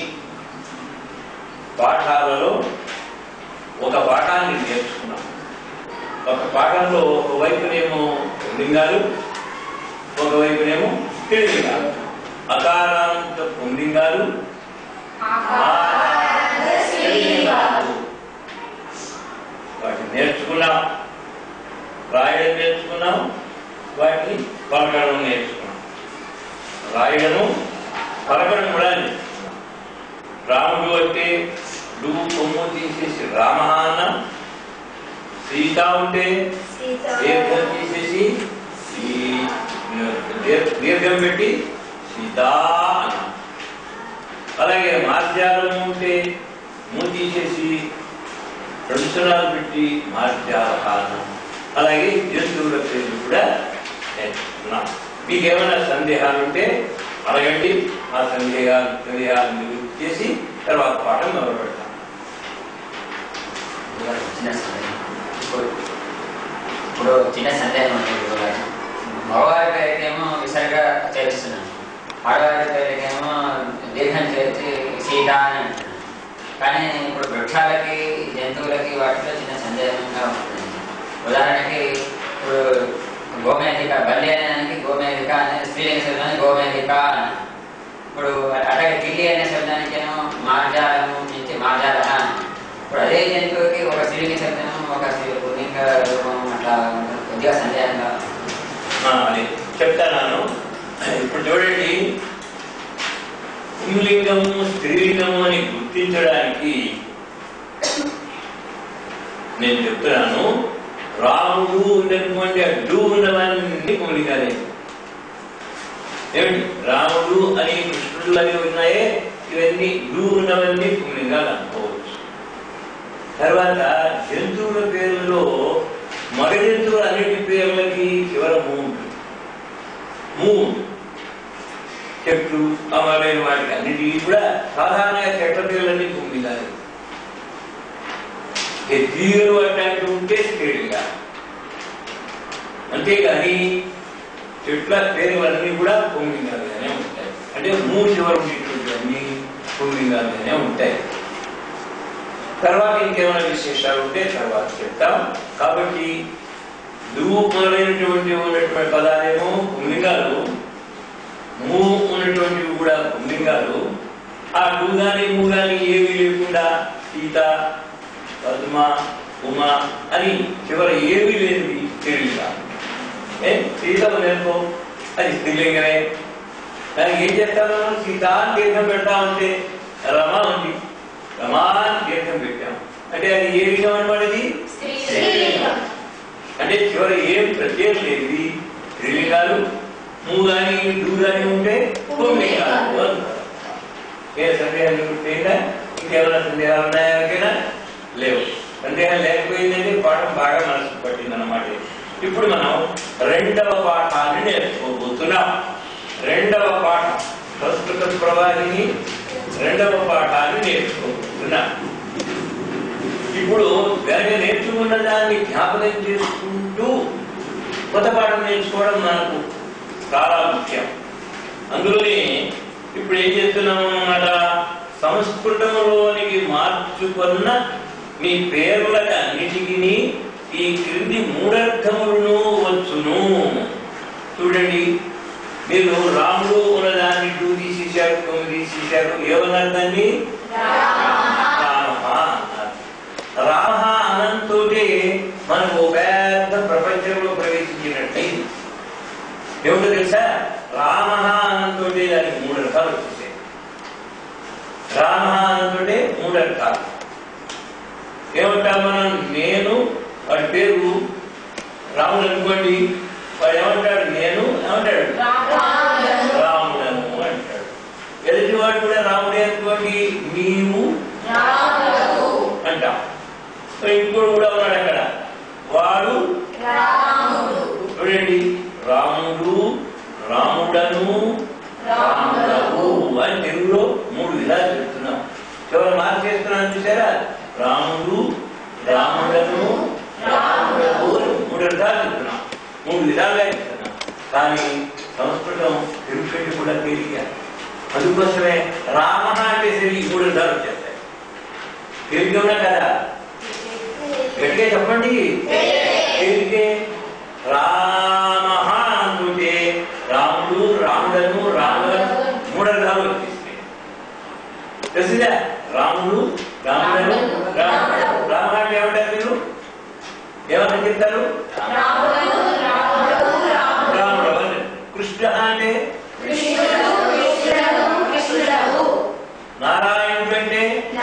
పాఠాలలో ఒక పాఠాన్ని నేర్చుకున్నాం. ఒక పాఠంలో ఒకవైపునేమో పుంలింగాలు, ఒకవైపునేమో స్త్రీలింగాలు. అకారాంత పుంలింగాలు, వాటిని నేర్చుకున్నాం. రాయడం నేర్చుకున్నాం, వాటిని పలకడం నేర్చుకున్నాం. రాయడము పలకడం కూడా నేర్చుకున్నాం. రాముడు అంటే నువ్వు కొమ్ము తీసేసి రామ అన్నాం. సీత ఉంటే దీర్ఘం తీసేసి దీర్ఘం పెట్టి సీత అన్నాం. అలాగే మార్జాలం ఉంటే మూ తీసేసి రెండు సున్నాలు పెట్టి మార్జాల అన్నాం. అలాగే జంతువుల పేర్లు కూడా నేర్చుకున్నాం. మీకేమైనా సందేహాలు ఉంటే అడగండి. ఆ సందేహాలు నివృత్తి చేసి తర్వాత పాఠం మొదలు పెడతాం. ఇప్పుడు చిన్న సందేహం ఉంటుంది. మగవారి పేరుకేమో విసర్గ చేస్తున్నాం, ఆడవారి పేరుకేమో దీర్ఘం చేర్చి సీత అని అంటున్నాం. కానీ ఇప్పుడు వృక్షాలకి జంతువులకి వాటిలో చిన్న సందేహంగా ఉంటుంది. ఉదాహరణకి ఇప్పుడు గోమేధిక, బల్లి అనేదానికి గోమేధిక అనే స్త్రీలింగ శబ్దాన్ని గోమేధిక. ఇప్పుడు అట్లాగే కిల్లి అనే శబ్దానికేమో మార్జాలము నుంచి మార్జాల. ఇప్పుడు అదే జంతువుకి ఒక స్త్రీలింగ శబ్దము ఒక పుల్లింగ రూపం అట్లా కొద్దిగా సందేహంగా అది చెప్తాను. ఇప్పుడు చూడండి, పుంలింగము స్త్రీలింగము అని గుర్తించడానికి నేను చెప్తున్నాను. రాముడు ఉన్నటువంటి అడ్డు ఉన్నవన్నీ పుంలింగాలే. ఏమిటి రాముడు అని కృష్ణుడు అని ఉన్నాయే, ఇవన్నీ డూ ఉన్నవన్నీ పుంలింగాలు అనుకోవచ్చు. తర్వాత జంతువుల పేర్లలో మగ జంతువుల అన్నిటి పేర్లకి చివర మూ ఉంటుంది. మూ చెట్లు అమలైన వాటికి అన్నిటికీ కూడా సాధారణంగా చెట్ల పేర్లన్నీ పుంలింగాలు. తీరు అట్లాంటి ఉంటే స్త్రీలింగా. అంతేగాని చెట్ల పేర్లన్నీ కూడా పుంలింగాలుగానే ఉంటాయి. అంటే మూ చివరు ఉండేటువంటి అన్ని పుంలింగాలుగానే ఉంటాయి. తర్వాత ఇంకేమైనా విశేషాలు ఉంటే తర్వాత చెప్తాం. కాబట్టి దువ్వుకోలేనటువంటి ఉన్నటువంటి పదాలేమో పుంలింగాలు, మూ ఉన్నటువంటివి కూడా పుంలింగాలు. ఆ డు గాని మూ గాని ఏవి లేకుండా సీత, పద్మ, ఉమ అని చివరి ఏవి లేనిది స్త్రీలింగా. సీత నేర్పో, అది స్త్రీలింగమే. దానికి ఏం చేస్తాను? సీత అని దీర్ఘం పెడతామంటే రమ ఉంది, రమాన్ దీర్ఘం పెట్టాం అంటే అది ఏ విధం అనబడేది? అంటే చివరి ఏం ప్రత్యేకం లేదు. స్త్రీలింగాలు మూ గాని డు గాని ఉంటే పుంలింగాలు. ఏ సందేహం ఉంటేనా? ఇంకేమైనా సందేహాలు ఉన్నాయా? లేవు. సందేహం లేకపోయిందంటే పాఠం బాగా మనసు పట్టిందన్నమాట. ఇప్పుడు మనం రెండవ పాఠాన్ని నేర్చుకోబోతున్నాం. రెండవ పాఠం సంస్కృత ప్రవాహిని రెండవ పాఠాన్ని నేర్చుకోబోతున్నాం. ఇప్పుడు వెనక నేర్చుకున్న దాన్ని జ్ఞాపకం చేసుకుంటూ కొత్త పాఠం నేర్చుకోవడం మనకు చాలా ముఖ్యం. అందులోనే ఇప్పుడు ఏం చేస్తున్నాం అన్నమాట, సంస్కృతంలోనికి మార్చుకున్న మీ పేర్లకు అన్నిటికీ ఈ క్రింది మూడర్థములను వచ్చును. చూడండి, మీరు రాముడు ఉన్నదాన్ని టూ తీసేశారు, 9 తీసేశారు. ఏమన్నారు దాన్ని? రామ అన్నారు. రామ అనంతో మనకు పెద్ద ప్రపంచంలో ప్రవేశించినట్టు. ఏమిటో తెలుసా? రామ అనంతో దానికి 3 అర్థాలు వచ్చేసాయి. రామ అనంతో 3 అర్థాలు. ఏమంటాం మనం? నేను, వాడి పేరు రాముడు అనుకోండి, వాడు ఏమంటాడు? నేను ఏమంటాడు? రాముడను అంటాడు. ఎదుటివాడు కూడా రాముడే అనుకోండి, నీవు అంటాం. ఇంకోడు కూడా ఉన్నాడు అక్కడ, వాడు. చూడండి, రాముడు, రాముడను, అని తెలుగులో 3 విధాలు చెప్తున్నాం. చివరి మార్పు చేస్తున్నాను చూసారా? రాముడు, రాముడను, 3 విధాలు చెప్తున్నాం. 3 విధాలుగా చెప్తున్నాం. కానీ సంస్కృతం తెలుగు కంటే కూడా తేలిక. అందుకోసమే రామ అంటే సరి 3 విధాలు వచ్చేస్తాయి. తేలికవునా కదా? గట్టిగా చెప్పండి. తేలికే. రామ అంటుంటే రాముడు, రాముడను, రాముడను 3 విధాలు వచ్చేస్తాయి. తెలిసిందా? రాముడు, రాముడను, రాముడు. రామ అంటే ఏమంటారు మీరు? ఏమని చెప్తారు? రాముడు. కృష్ణ అంటే నారాయణుడు అంటే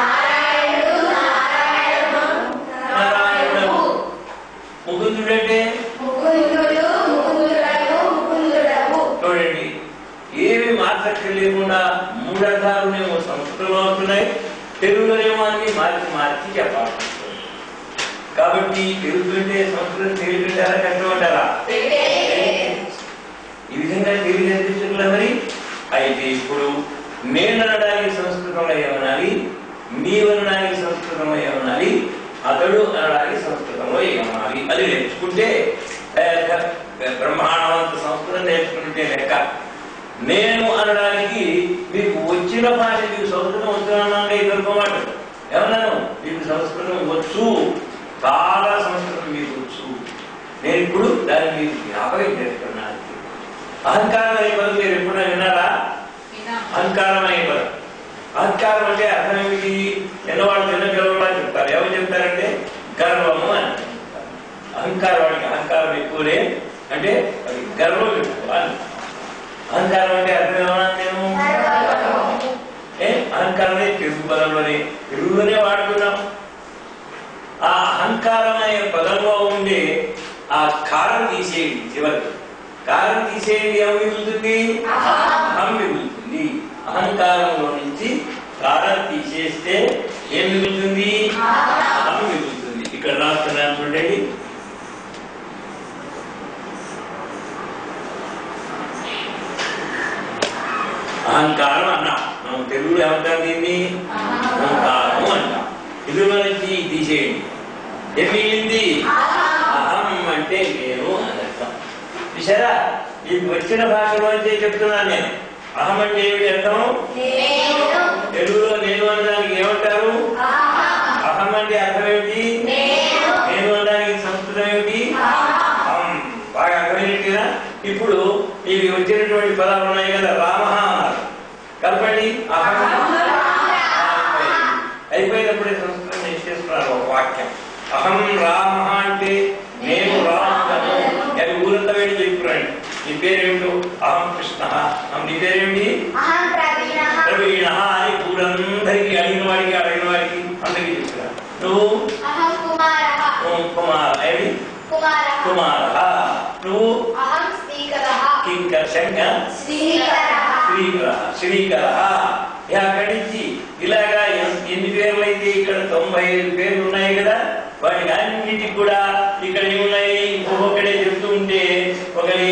నారాయణుడు. ముకుందుడు అంటే చూడండి, ఏమి మార్చక్కర్ లేకుండా 3 అర్థాలునేమో సంస్కృతంలో అవుతున్నాయి, తెలుగులోనేమో అన్ని మార్చి చెప్పాలి. కాబట్టి తెలుగు అంటే సంస్కృతం తెలియకుంటారా కష్టమంటారా? ఈ విధంగా తెలియజేస్తున్నా. మరి అయితే ఇప్పుడు నేను అనడానికి సంస్కృతంలో ఏమనాలి, నీవు అనడానికి సంస్కృతంలో ఏమనాలి, అతడు అనడానికి సంస్కృతంలో ఏమనాలి అది నేర్చుకుంటే బ్రహ్మాండవంత సంస్కృతం నేర్చుకుంటే లెక్క. నేను అనడానికి మీకు వచ్చిన భాష, మీకు సంస్కృతం వస్తున్నానంటే ఇదొకమాట ఏమన్నాను, మీకు సంస్కృతం వచ్చు, చాలా సంస్కృతం మీకు వచ్చు. నేను ఇప్పుడు దాన్ని మీకు జ్ఞాపకం చేస్తున్నాను. అహంకారం అనే పదం మీరు ఎప్పుడైనా విన్నారా? అహంకారం అనే పదం. అహంకారం అంటే అర్థం ఏమిటి? చిన్నవాళ్ళు చిన్న పిల్లలు చెప్తారు. ఎవరు చెప్తారంటే గర్వము అని. అహంకారం వాడికి అహంకారం ఎక్కువలే అంటే అది గర్వం చెప్పుకోవాలి. అహంకారం అంటే అర్థం ఏమన్నా నేను అహంకారమే తెలుగు తెలుగులోనే వాడుతున్నాం. ఆ అహంకారం అనే పదంలో ఉండే ఆ కారం తీసేది, చివరికి కారం తీసేది ఏమి మిగులుతుంది? అహం మిగులుతుంది. అహంకారంలో నుంచి కారం తీసేస్తే ఏం మిగులుతుంది? అహం మిగులుతుంది. ఇక్కడ రాస్తున్నాను చూడండి. అహంకారం అన్నా, మనం తెలుగులో ఏమంటాం దీన్ని? అహంకారం అంటాం. తెలుగులో నుంచి తీసేయండి. ఏం మిగిలింది? అహం అంటే నేను అని అర్థం. చూసారా? మీకు వచ్చిన భాషలో అయితే చెప్తున్నాను నేను. అహం అంటే ఏమిటి అర్థం? తెలుగులో నేను అనడానికి ఏమంటారు? అహం అంటే అర్థం ఏమిటి? నేను అనడానికి సంస్కృతం ఏమిటి? అహం. బాగా అర్థమైనట్టు కదా? ఇప్పుడు ఇవి వచ్చినటువంటి పదాలు ఉన్నాయి కదా, రామ అన్నారు. కలపండి. అహం అయిపోయినప్పుడే సంస్కృతం ఏం చేస్తున్నారు? ఒక వాక్యం. అహం రామ అంటే నేను రాముడను. అది ఊరంతా వెళ్ళి చెప్పుకురండి. నీ పేరేమిటో? అహం కృష్ణ. నీ పేరేమిటి? ప్రవీణ అని ఊరందరికీ అడిగిన వాడికి అందరికీ చెప్తున్నా. నువ్వు? కుమార. ఏమి? కుమార. నువ్వు? కింకర్షంగ శ్రీకర. అక్కడి నుంచి ఇలాగా ఎన్ని పేర్లు అయితే ఇక్కడ 95 పేర్లు ఉన్నాయి కదా, వాటికి అన్నిటికి కూడా ఇక్కడ ఏమున్నాయి ఇంకొకడే చెప్తూ ఉంటే ఒకరి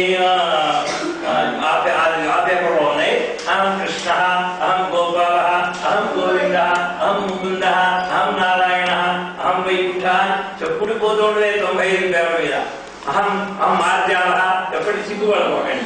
ఆ పేపర్లో ఉన్నాయి. అహం కృష్ణ, అహం గోపాల, అహం గోవింద, అహం ముకుంద, అహం నారాయణ, అహం వైకుంఠ చెప్పుడు పోతూ ఉండేది 95 పేర్ల మీద. అహం మార్జాల. ఎప్పటి సిగ్గుపడకండి.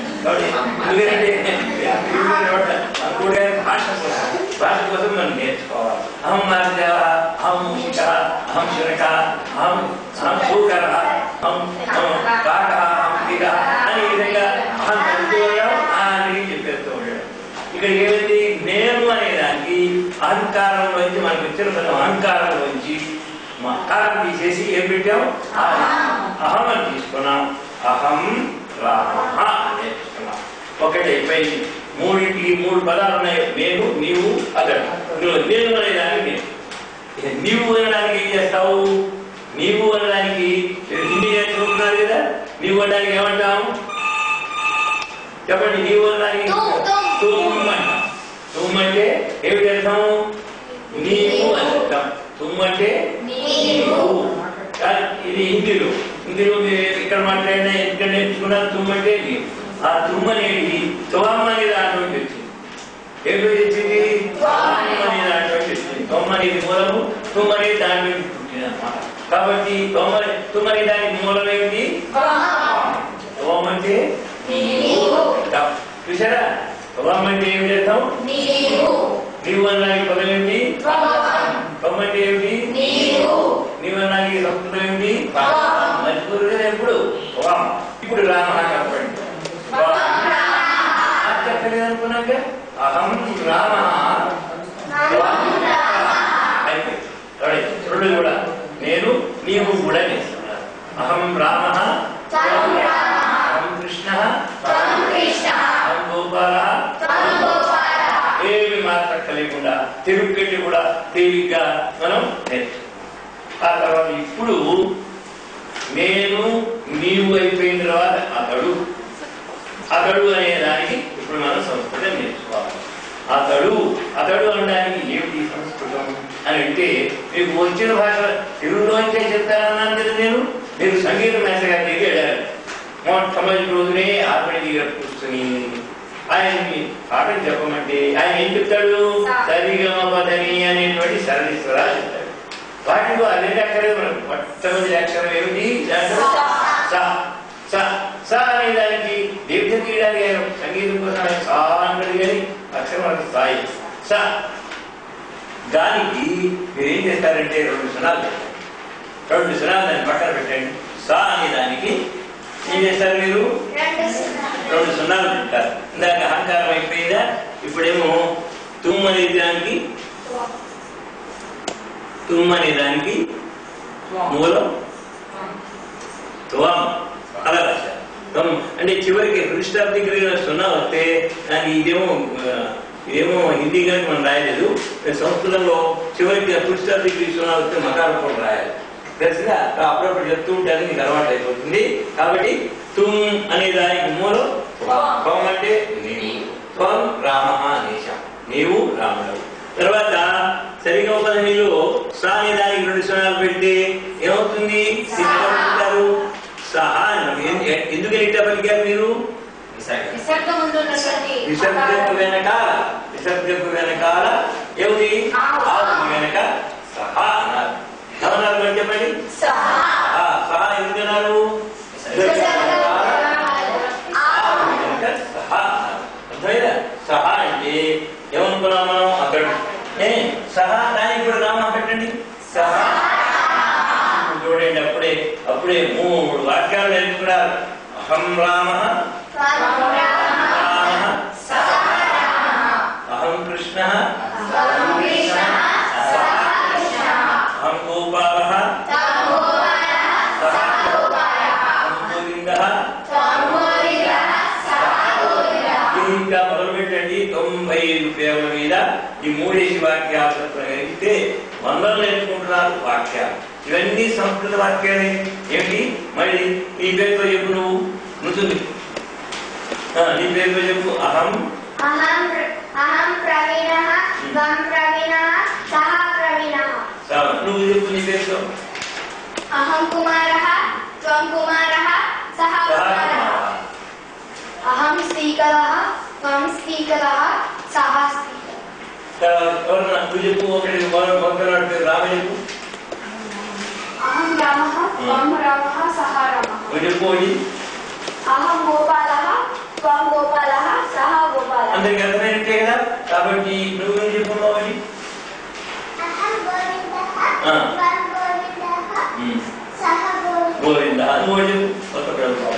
భాష కోసం మనం నేర్చుకోవాలి. అహం మార్జాల, అహం మూషిక, అహం శునక, అహం శూకర, అహం కాక, అహం దిగ అని ఈ విధంగా అహం అని చెప్పేస్తూ ఉంటాడు. ఇక్కడ ఏమైంది? నేను అనేదానికి అహంకారంలోంచి మనకు వచ్చిన అహంకారంలోంచి కారం తీసేసి ఏం పెట్టాం? అహం అని తీసుకున్నాం. అహం రామ నేర్చుకున్నాం. ఒకటి అయిపోయింది. 3 పదాలు ఉన్నాయి. నేను, నీవు, అతడు. నేను అనేదానికి నీవు అనడానికి ఏం చేస్తావు? నీవు అనడానికి హిందీ నేర్చుకుంటున్నారు కదా, నీవు అనడానికి ఏమంటాం చెప్పండి? నీవు అనడానికి తుమ్ అంటాం. తుమ్ అంటే ఏమిటి అర్థం? నీవు అని అర్థం. తుమ్ అంటే నీవు. ఇది హిందీలో ఇక్కడ మాట్లాడినా ఇక్కడ నేర్చుకున్నా తుమ్ అంటే నీవు. ఆ తుమ్ అనేది తుమ్ అనే దాంట్లో వచ్చింది. ఏమిటో ఇచ్చింది తొమ్మని దాంట్లో ఇచ్చింది. తొమ్మనేది మూలము, తుమ్మని దాంట్లో పుట్టింది అన్నమాట. కాబట్టి తుమ్మని దానికి మూలం ఏమిటి? త్వం అంటే చూసారా? త్వం అంటే ఏమి చేద్దాం? నీవు అన్నానికి పదం ఏమిటి? త్వం అంటే ఏమిటి? నీవు అన్నానికి సంస్కృతం ఏమిటి? మర్చిపోరు కదా ఎప్పుడు. ఇప్పుడు రామ చెప్పండి. చెప్పలేదు అనుకున్నాక అహం రామ అయిపోయి కూడా నేను నీవు కూడా చేస్తున్నారు. అహం రామ, అహం కృష్ణ, అహం గోపాల. ఏమి మాత్రం కలిగకుండా తిరుగుకెళ్ళి కూడా తేలిగ్గా మనం నేర్చుకున్నాం. ఆ తర్వాత ఇప్పుడు నేను నీవు అయిపోయిన తర్వాత అతడు అనే దానికి ఇప్పుడు మనం సంస్కృతం నేర్చుకోవాలి. అతడు అనడానికి ఏమిటి సంస్కృతం అని అంటే మీకు వచ్చిన భాష తెలుగులోంచే చెప్తానన్నాను కదా నేను. మీరు సంగీత మేస్టర్ గారి దగ్గరికి వెళ్ళారు. మొట్టమొదటి రోజునే ఆర్మడి దగ్గర కూర్చొని ఆయన్ని పాఠం చెప్పమంటే ఆయన ఏం చెప్తాడు? సరిగమపదని అనేటువంటి సరళీశ్వరాలు చెప్తాడు. వాటిలో అదే అక్కడే మనకు మొట్టమొదటి అక్షరం ఏమిటి? సా అనే దానికి దీర్ఘ తీయడానికి ఆయన సంగీతం కోసం ఆయన సా అంటాడు కానీ అక్షరం మనకు స్థాయి సా. దానికి మీరు ఏం చేస్తారంటే 2 సున్నాలు దాన్ని పక్కన పెట్టండి. సా అనే దానికి ఏం చేస్తారు మీరు? 2 సున్నాలు పెట్టారు. ఇందాక అహంకారం అయిపోయిందా? ఇప్పుడేమో తుమ్ అనే దానికి మూలం త్వం అలా రాశారు. అంటే చివరికి ఫుల్ దగ్గర 0 వస్తే దానికి ఇదేమో హిందీ కానీ మనం రాయలేదు. సంస్కృతంలో చివరికి ఫుల్ దగ్గర 0 వస్తే మకారం కూడా రాయాలి. తెలుసుగా? అప్పుడప్పుడు చెప్తూ ఉంటాను, మీకు అలవాటు అయిపోతుంది. కాబట్టి తుమ్ అనే దానికి మూలం త్వం అంటే త్వం రామ అనేశం, నీవు రాముడు. తర్వాత సరిగమపదనిలో సా అనే దానికి 2 సున్నాలు పెడితే ఏమవుతుంది? సిద్ధారు సహా. ఎందుకని ఇట్లా పలికారు మీరు? విసర్గపు వెనకాల ఏమిటి? వెనక సహా అన్నారు. ఏమన్నారు చెప్పండి? సహా ఎందుకన్నారు? సహా అన్నారు. అర్థమైందా? సహా అంటే ఏమనుకున్నాం మనం? అతడు. సహా దానికి కూడా రామ పెట్టండి. సహా చూడండి. అప్పుడే 3 వాక్యాలు నేర్చుకున్నారు. అహం రామ, అహం కృష్ణ, అహం గోపాల, అహం గోవింద. ఇంకా మొదలు పెట్టండి. 95 రూపాయల మీద ఈ 3 వాక్యాలు కలిగితే 100 నేర్చుకుంటున్నారు వాక్యాలు. ఇవన్నీ సంస్కృత వాక్యాలే. ఏమిటి? మళ్ళీ నీ పేరుతో చెప్పు. నువ్వు నుంచుంది. నీ పేరుతో చెప్పు. అహం ప్రవీణః, త్వం ప్రవీణః, సహ ప్రవీణః. నువ్వు చెప్పు నీ పేరుతో. అహం కుమారః, త్వం కుమారః, సహ కుమారః. అహం స్పీకరః, త్వం స్పీకరః, సహ స్పీకరః. నువ్వు చెప్పు. ఒకటి మొదలు రామ చెప్పు. అహం రామః, త్వం రామః, సహ రామః. నువ్వు చెప్పు. అహం గోపాలః, త్వం గోపాలః, సహ గోపాలః. అందరికి అర్థమైనట్టే కదా? కాబట్టి నువ్వు ఏం చెప్పుకున్నావు? గోవింద. నువ్వు చెప్పు.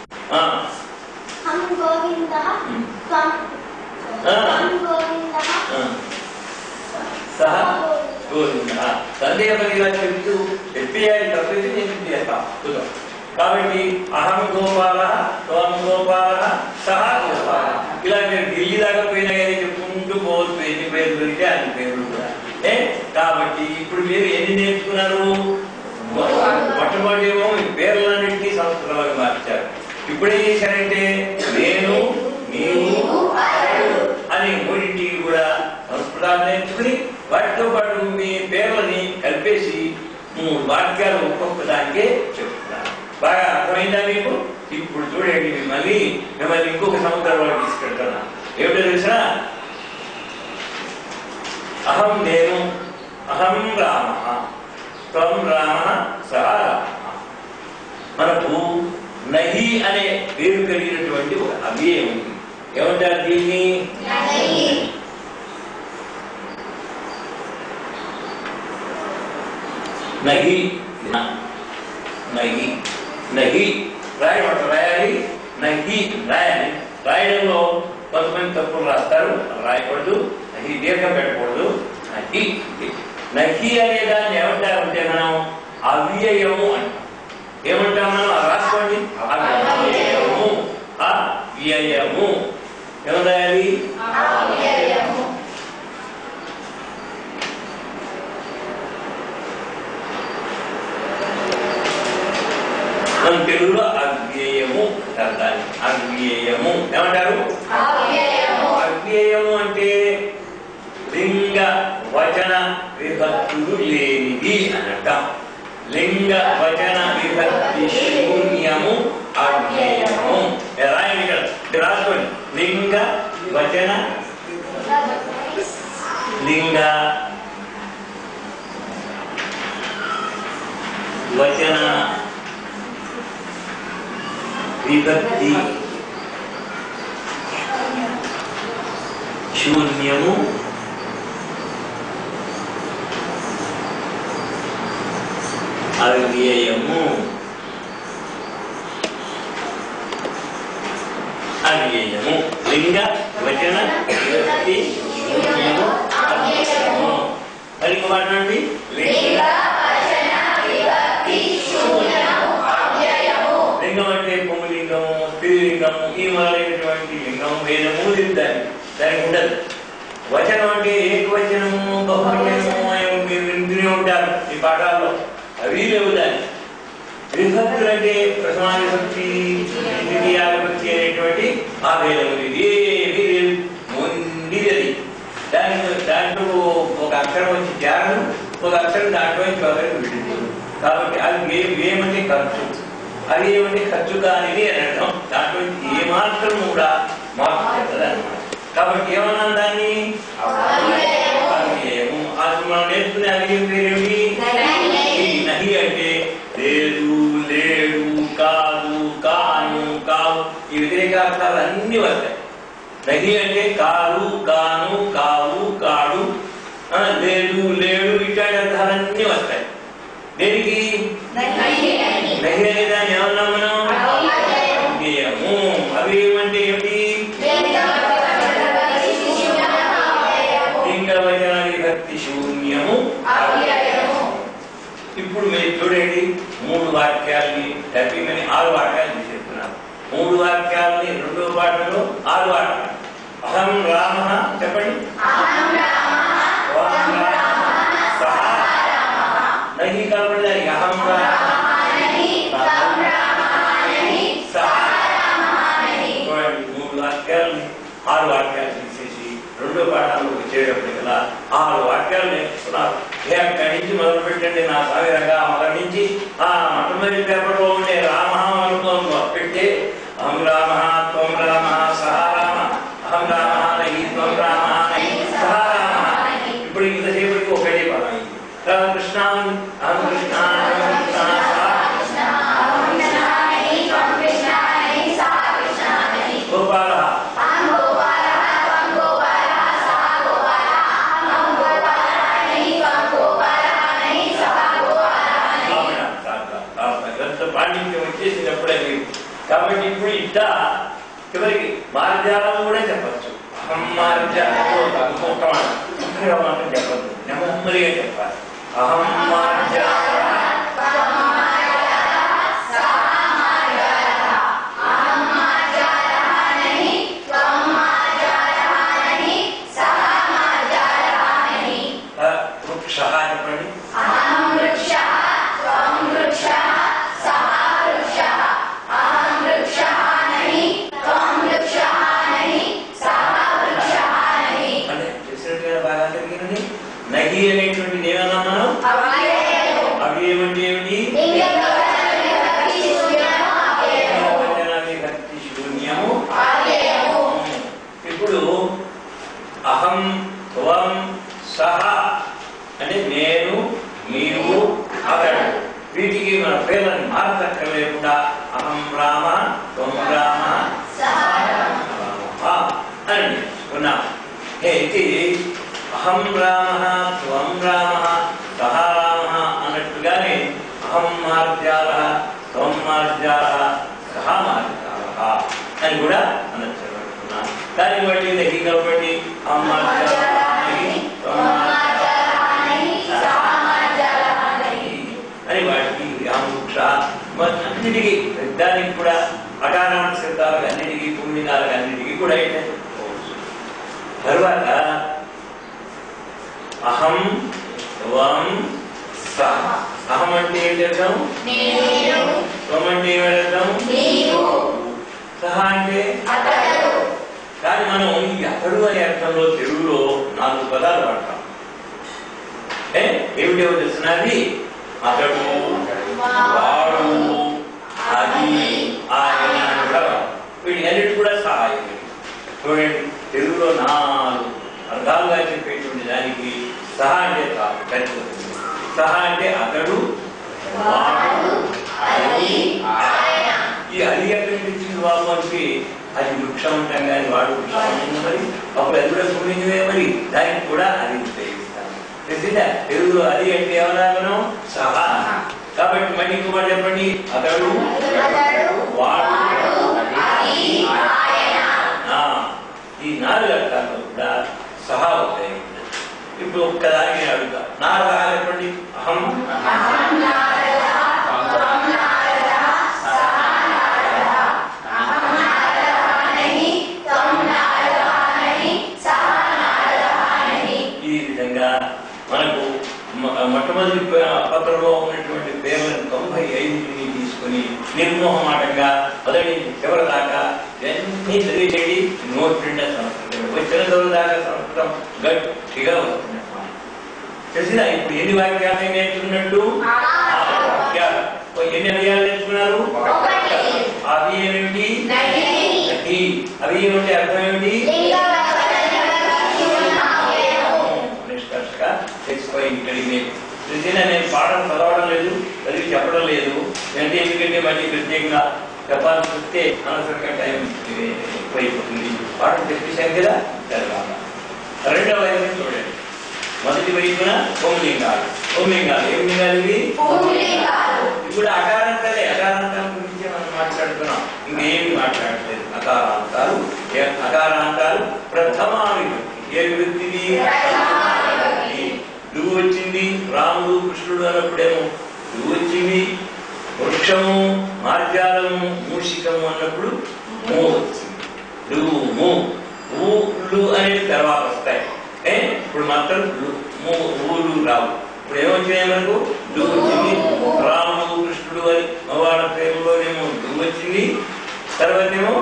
సహ గోవింద. సందేహపరిగా చెప్తూ చెప్పేయాలి. తప్పైతే నేను చేస్తాను. కాబట్టి అహం గోపాల, త్వం గోపాల, సహ గోపాల. ఇలా మీరు ఢిల్లీ దాకా పోయినా కానీ చెప్పుకుంటూ పోవచ్చు. ఎన్ని పేర్లు దొరికితే అన్ని పేర్లు కూడా. కాబట్టి ఇప్పుడు మీరు ఎన్ని నేర్చుకున్నారు? మొట్టమొదటి ఏమో ఈ పేర్లన్నింటినీ సంస్కృతంలోకి మార్చారు. ఇప్పుడేం చేశారంటే నేను, నీవు అని 3 కూడా సంస్కృతాన్ని నేర్చుకుని వాటితో పాటు మీ పేర్లని కలిపేసి 3 వాక్యాలు ఒక్కొక్క దానికే చెప్తున్నారు. బాగా అర్థమైందా మీకు? ఇప్పుడు చూడండి, మిమ్మల్ని ఇంకొక సముద్రంలో తీసుకెళ్తున్నా. ఏమిటో తెలిసినా అహం నేను, అహం రామ, త్వం రామ, సహ రామ. మనకు నహి అనే పేరు కలిగినటువంటి ఒక అవ్యయం ఉంది. ఏమంటారు దీన్ని? నహి నహి నహి రాయాలి. నహి రాయాలి. రాయడంలో కొంతమంది తప్పులు రాస్తారు, రాయకూడదు. నహి దీర్ఘం పెట్టకూడదు. నహి నహి అనే దాన్ని ఏమంటారంటే మనం అవ్యయము అంటాం. ఏమంటాం మనం? రాసుకోండి. అవ్యయము, అవ్యయము. ఏం రాయాలి? మనం తెలుగులో అవ్యయము అంటారు. అవ్యయము ఏమంటారు? అవ్యయము అంటే లింగ వచన విభక్తులు లేనిది అని అంటాం. లింగ వచన విభక్తి శూన్యము అవ్యయము. రాయండి ఇక్కడ, రాసుకోండి. లింగ వచన లింగ వచన విభక్తి శూన్యము అవ్యయము. అవ్యయము లింగ వచన విభక్తి శూన్యము అవ్యయము. మరి మాట్లాడండి. లింగ లింగం అంటే పుంలింగము, స్త్రీలింగము, ఈ మొదలైనటువంటి లింగం వేదము దాన్ని దానికి ఉండదు. వచనం అంటే ఏకవచనము, బహువచనము మీరు వింటూనే ఉంటారు ఈ పాఠాల్లో, అవి లేవు. దాన్ని విభక్తులు అంటే ప్రథమా విభక్తి, ద్వితీయ విభక్తి అనేటువంటి ఆ వేదము ఏమీ లేదు. ముండిది దాంట్లో ఒక అక్షరం వచ్చి ధ్యానం, ఒక అక్షరం దాంట్లో నుంచి ఒకరికి విడింది. కాబట్టి అది ఏమంటే ఖర్చు, అది ఏమంటే ఖర్చు కానిది అని అర్థం. దాంట్లో ఏమాత్రం కూడా మార్పు చెందదు అన్నమాట. కాబట్టి ఏమన్నా దాన్ని అవ్యయము. అది మనం నేర్చుకునే అవ్యయం పేరేమి? నహి అంటే లేదు, లేడు, కాదు, కాను, కావు, ఈ వ్యతిరేకార్థాలు అన్ని వస్తాయి. నహి అంటే కాదు, కాను, కావు, కాడు, లేదు, లేడు, ఇట్లాంటి అర్థాలన్నీ వస్తాయి. దేనికి? నహి అనే దాన్ని ఏమన్నా మనం అవ్యయము. అవ్యయం అంటే ఏమిటి? లింగ వచన విభక్తి శూన్యము అవ్యయము. ఇప్పుడు మీరు చూడండి, 3 వాక్యాలని తప్పిమని 6 వాక్యాలు చెప్తున్నారు. 3 వాక్యాలని 2వ పాఠంలో 6 వాక్యాలు. అహం రామ చెప్పండి. నహి కాబట్టి అహం రామ, చూడండి 3 వాక్యాలని 6 వాక్యాలు తీసేసి 2వ పాఠంలో వచ్చేటప్పుడు కదా 6 వాక్యాలు నేర్చుకున్నారు. అక్కడి నుంచి మొదలు పెట్టండి. నా సాగరంగా మొదటి నుంచి మొట్టమొదటి పేపర్లో ఉండే రామ అనుకోంలో పెట్టి అహం రామ, త్వం రామ, సహ రామ, అహం రామ, నహి త్వం రామ, నహి సహ రామ. ఇప్పుడు ఇంతసేపటికి ఒకటే పదం. రామకృష్ణ, అహం కృష్ణ, గోపాల, పాండిత్యం వచ్చేసినప్పుడే మీరు. కాబట్టి ఇప్పుడు ఇట్ట చివరికి మార్జాలం కూడా చెప్పచ్చు. అహం మార్జాలం చెప్పద్దు, నెమ్మదిగా చెప్పాలి. అహం మార్జాల వృక్ష చెప్పండి. నహి అనేటువంటిది ఏమన్నా మనం కాకుండా అహం రామ త్వం రామ అని నేర్చుకున్నాం. అయితే అహం రామ త్వం రామ సహ రామ అన్నట్టుగానే అహం మార్జాల త్వం మార్జాల సహ మార్జాల అని కూడా అనొచ్చు. దాన్ని బట్టి దగ్గర బట్టి అహం మార్జాల అని వాటికి వ్యామోక్ష అన్నిటికీ దానికి కూడా అకారాంత శబ్దాలకు అన్నిటికీ పుణ్యాలకు అన్నిటికీ కూడా అయితే తర్వాత అహం త్వం సహ. అహం అంటే ఏం చేద్దాం? త్వం అంటే ఏమేద్దాం? సహ అంటే కానీ మనం ఈ అతడు అనే అర్థంలో తెలుగులో 4 పదాలు వాడతాం. ఏమిటేమో తెలుసున్నది అతడు, వాడు, అది, ఆయన వీటి అన్నిటి కూడా సహాయం. చూడండి తెలుగులో 4 అర్థాలుగా చెప్పేటువంటి దానికి సహా అంటే సరిపోతుంది. సహా అంటే అతడు, వాడు, అది, ఈ అది ఎక్కడి నుంచి బాబు అంటే అది వృక్షం ఉంటాం కానీ వాడు వృక్షం ఉంటుంది. మరి అప్పుడు అది కూడా గుణించే మరి దానికి కూడా అది ఉపయోగిస్తాను. తెలిసిందా? తెలుగులో అది అంటే ఏమన్నా సహా. కాబట్టి మళ్ళీ ఇంకోటి చెప్పండి. అతడు, వాడు, ఈ 4 అర్థాల్లో కూడా సహా ఉపయోగించారు. ఇప్పుడు ఒక్కదానికి నేను అడుగుతా. 4 చెప్పండి. అహం ఈ విధంగా మనకు మొట్టమొదటి పత్రంలో ఉన్నటువంటి పేర్లను 95 తీసుకుని నిర్మోహమాటంగా మొదటి చివరి దాకా ఇవన్నీ చదివేసేది నోట్ నిండా సంస్కృతం. వచ్చిన చదువు దాకా సంస్కృతం గట్టిగా వస్తుంది. తెలిసిన ఇప్పుడు ఎన్ని వాక్యాలు నేర్చుకున్నట్టు? ఎన్ని అవ్యాలు నేర్చుకున్నారు? అవి ఏమిటి? అవి ఏమిటి? అర్థం ఏమిటి? నిష్కర్షగా తెచ్చిపోయింది. ఇక్కడికి నేను పాఠం చదవడం లేదు, చదివి చెప్పడం లేదు. ఎందుకంటే మళ్ళీ ప్రత్యేకంగా చెప్పాల్సి వస్తే అనవసరంగా టైం ఎక్కువైపోతుంది. పాఠం చెప్పేశాను కదా. తర్వాత 2వ వైపు చూడండి. మొదటి వైపున ఓంలింగాలు. ఓంలింగాలు ఏం లింగాలు ఇవి? ఇప్పుడు అకారాంతాలే. అకారాంతాల గురించి మనం మాట్లాడుతున్నాం, ఇంకేమి మాట్లాడలేదు. అకారాంతాలు ప్రథమా విభక్తి. ఏ విభక్తిది? నువ్వు వచ్చింది. రాముడు కృష్ణుడు అన్నప్పుడేమో నువ్వు వచ్చింది. వృక్షము, మార్జాలము, మూషికము అన్నప్పుడు మూ వచ్చింది. లు అనేది తర్వాత వస్తాయి. ఇప్పుడు మాత్రం ఊలు రావు. ఇప్పుడు ఏమొచ్చినాయి మనకు? లు వచ్చింది. రాముడు కృష్ణుడు అని వాళ్ళ పేరులోనేమో లు వచ్చింది. తర్వాత ఏమో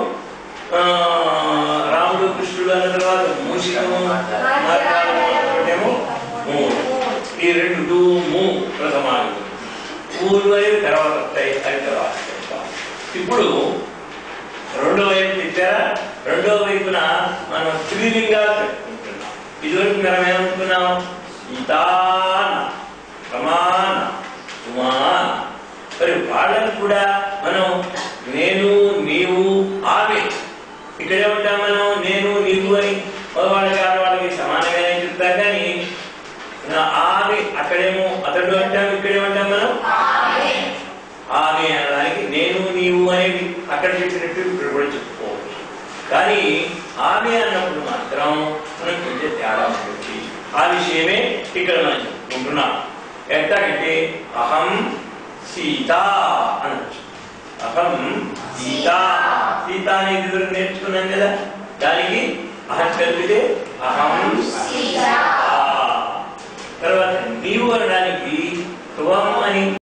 రాముడు కృష్ణుడు అన్న తర్వాత మూషికము, మార్జాలము అన్నప్పుడేమో మూ. ఈ 2 మూ ప్రథమాలు. ఊరు అనేది తర్వాత వస్తాయి. అది తర్వాత ఇప్పుడు 2వ వైపు చెప్పారా? 2వ వైపున మనం స్త్రీలింగాలు చెప్పుకుంటున్నాం. ఇదివరకు మనం ఏమనుకున్నాం? సీతాన, సమాన, సుమాన. మరి వాళ్ళని కూడా మనం నేను, నీవు, ఆమె. ఇక్కడే ఉంటాం మనం నేను, నీవు అని వాళ్ళకి ఆడవాళ్ళకి సమానంగానే చెప్తాం. కానీ ఆమె అక్కడేమో అతడు అంటాం, ఇక్కడేమంటాం మనం ఆమె అనడానికి నేను, నీవు అనేది అక్కడ చెప్పినట్టు ఇక్కడ కూడా చెప్పుకోవచ్చు. కానీ ఆమె అన్నప్పుడు మాత్రం మనం కొంచెం తేడా ఉంటుంది. ఆ విషయమే ఇక్కడ మనం చెప్పుకుంటున్నాం. ఎట్లాగంటే అహం సీత అనొచ్చు. అహం సీత. సీత అనేది నేర్చుకున్నాం కదా. దానికి అహం కలిపితే అహం సీత. తర్వాత నీవు అనడానికి త్వం అని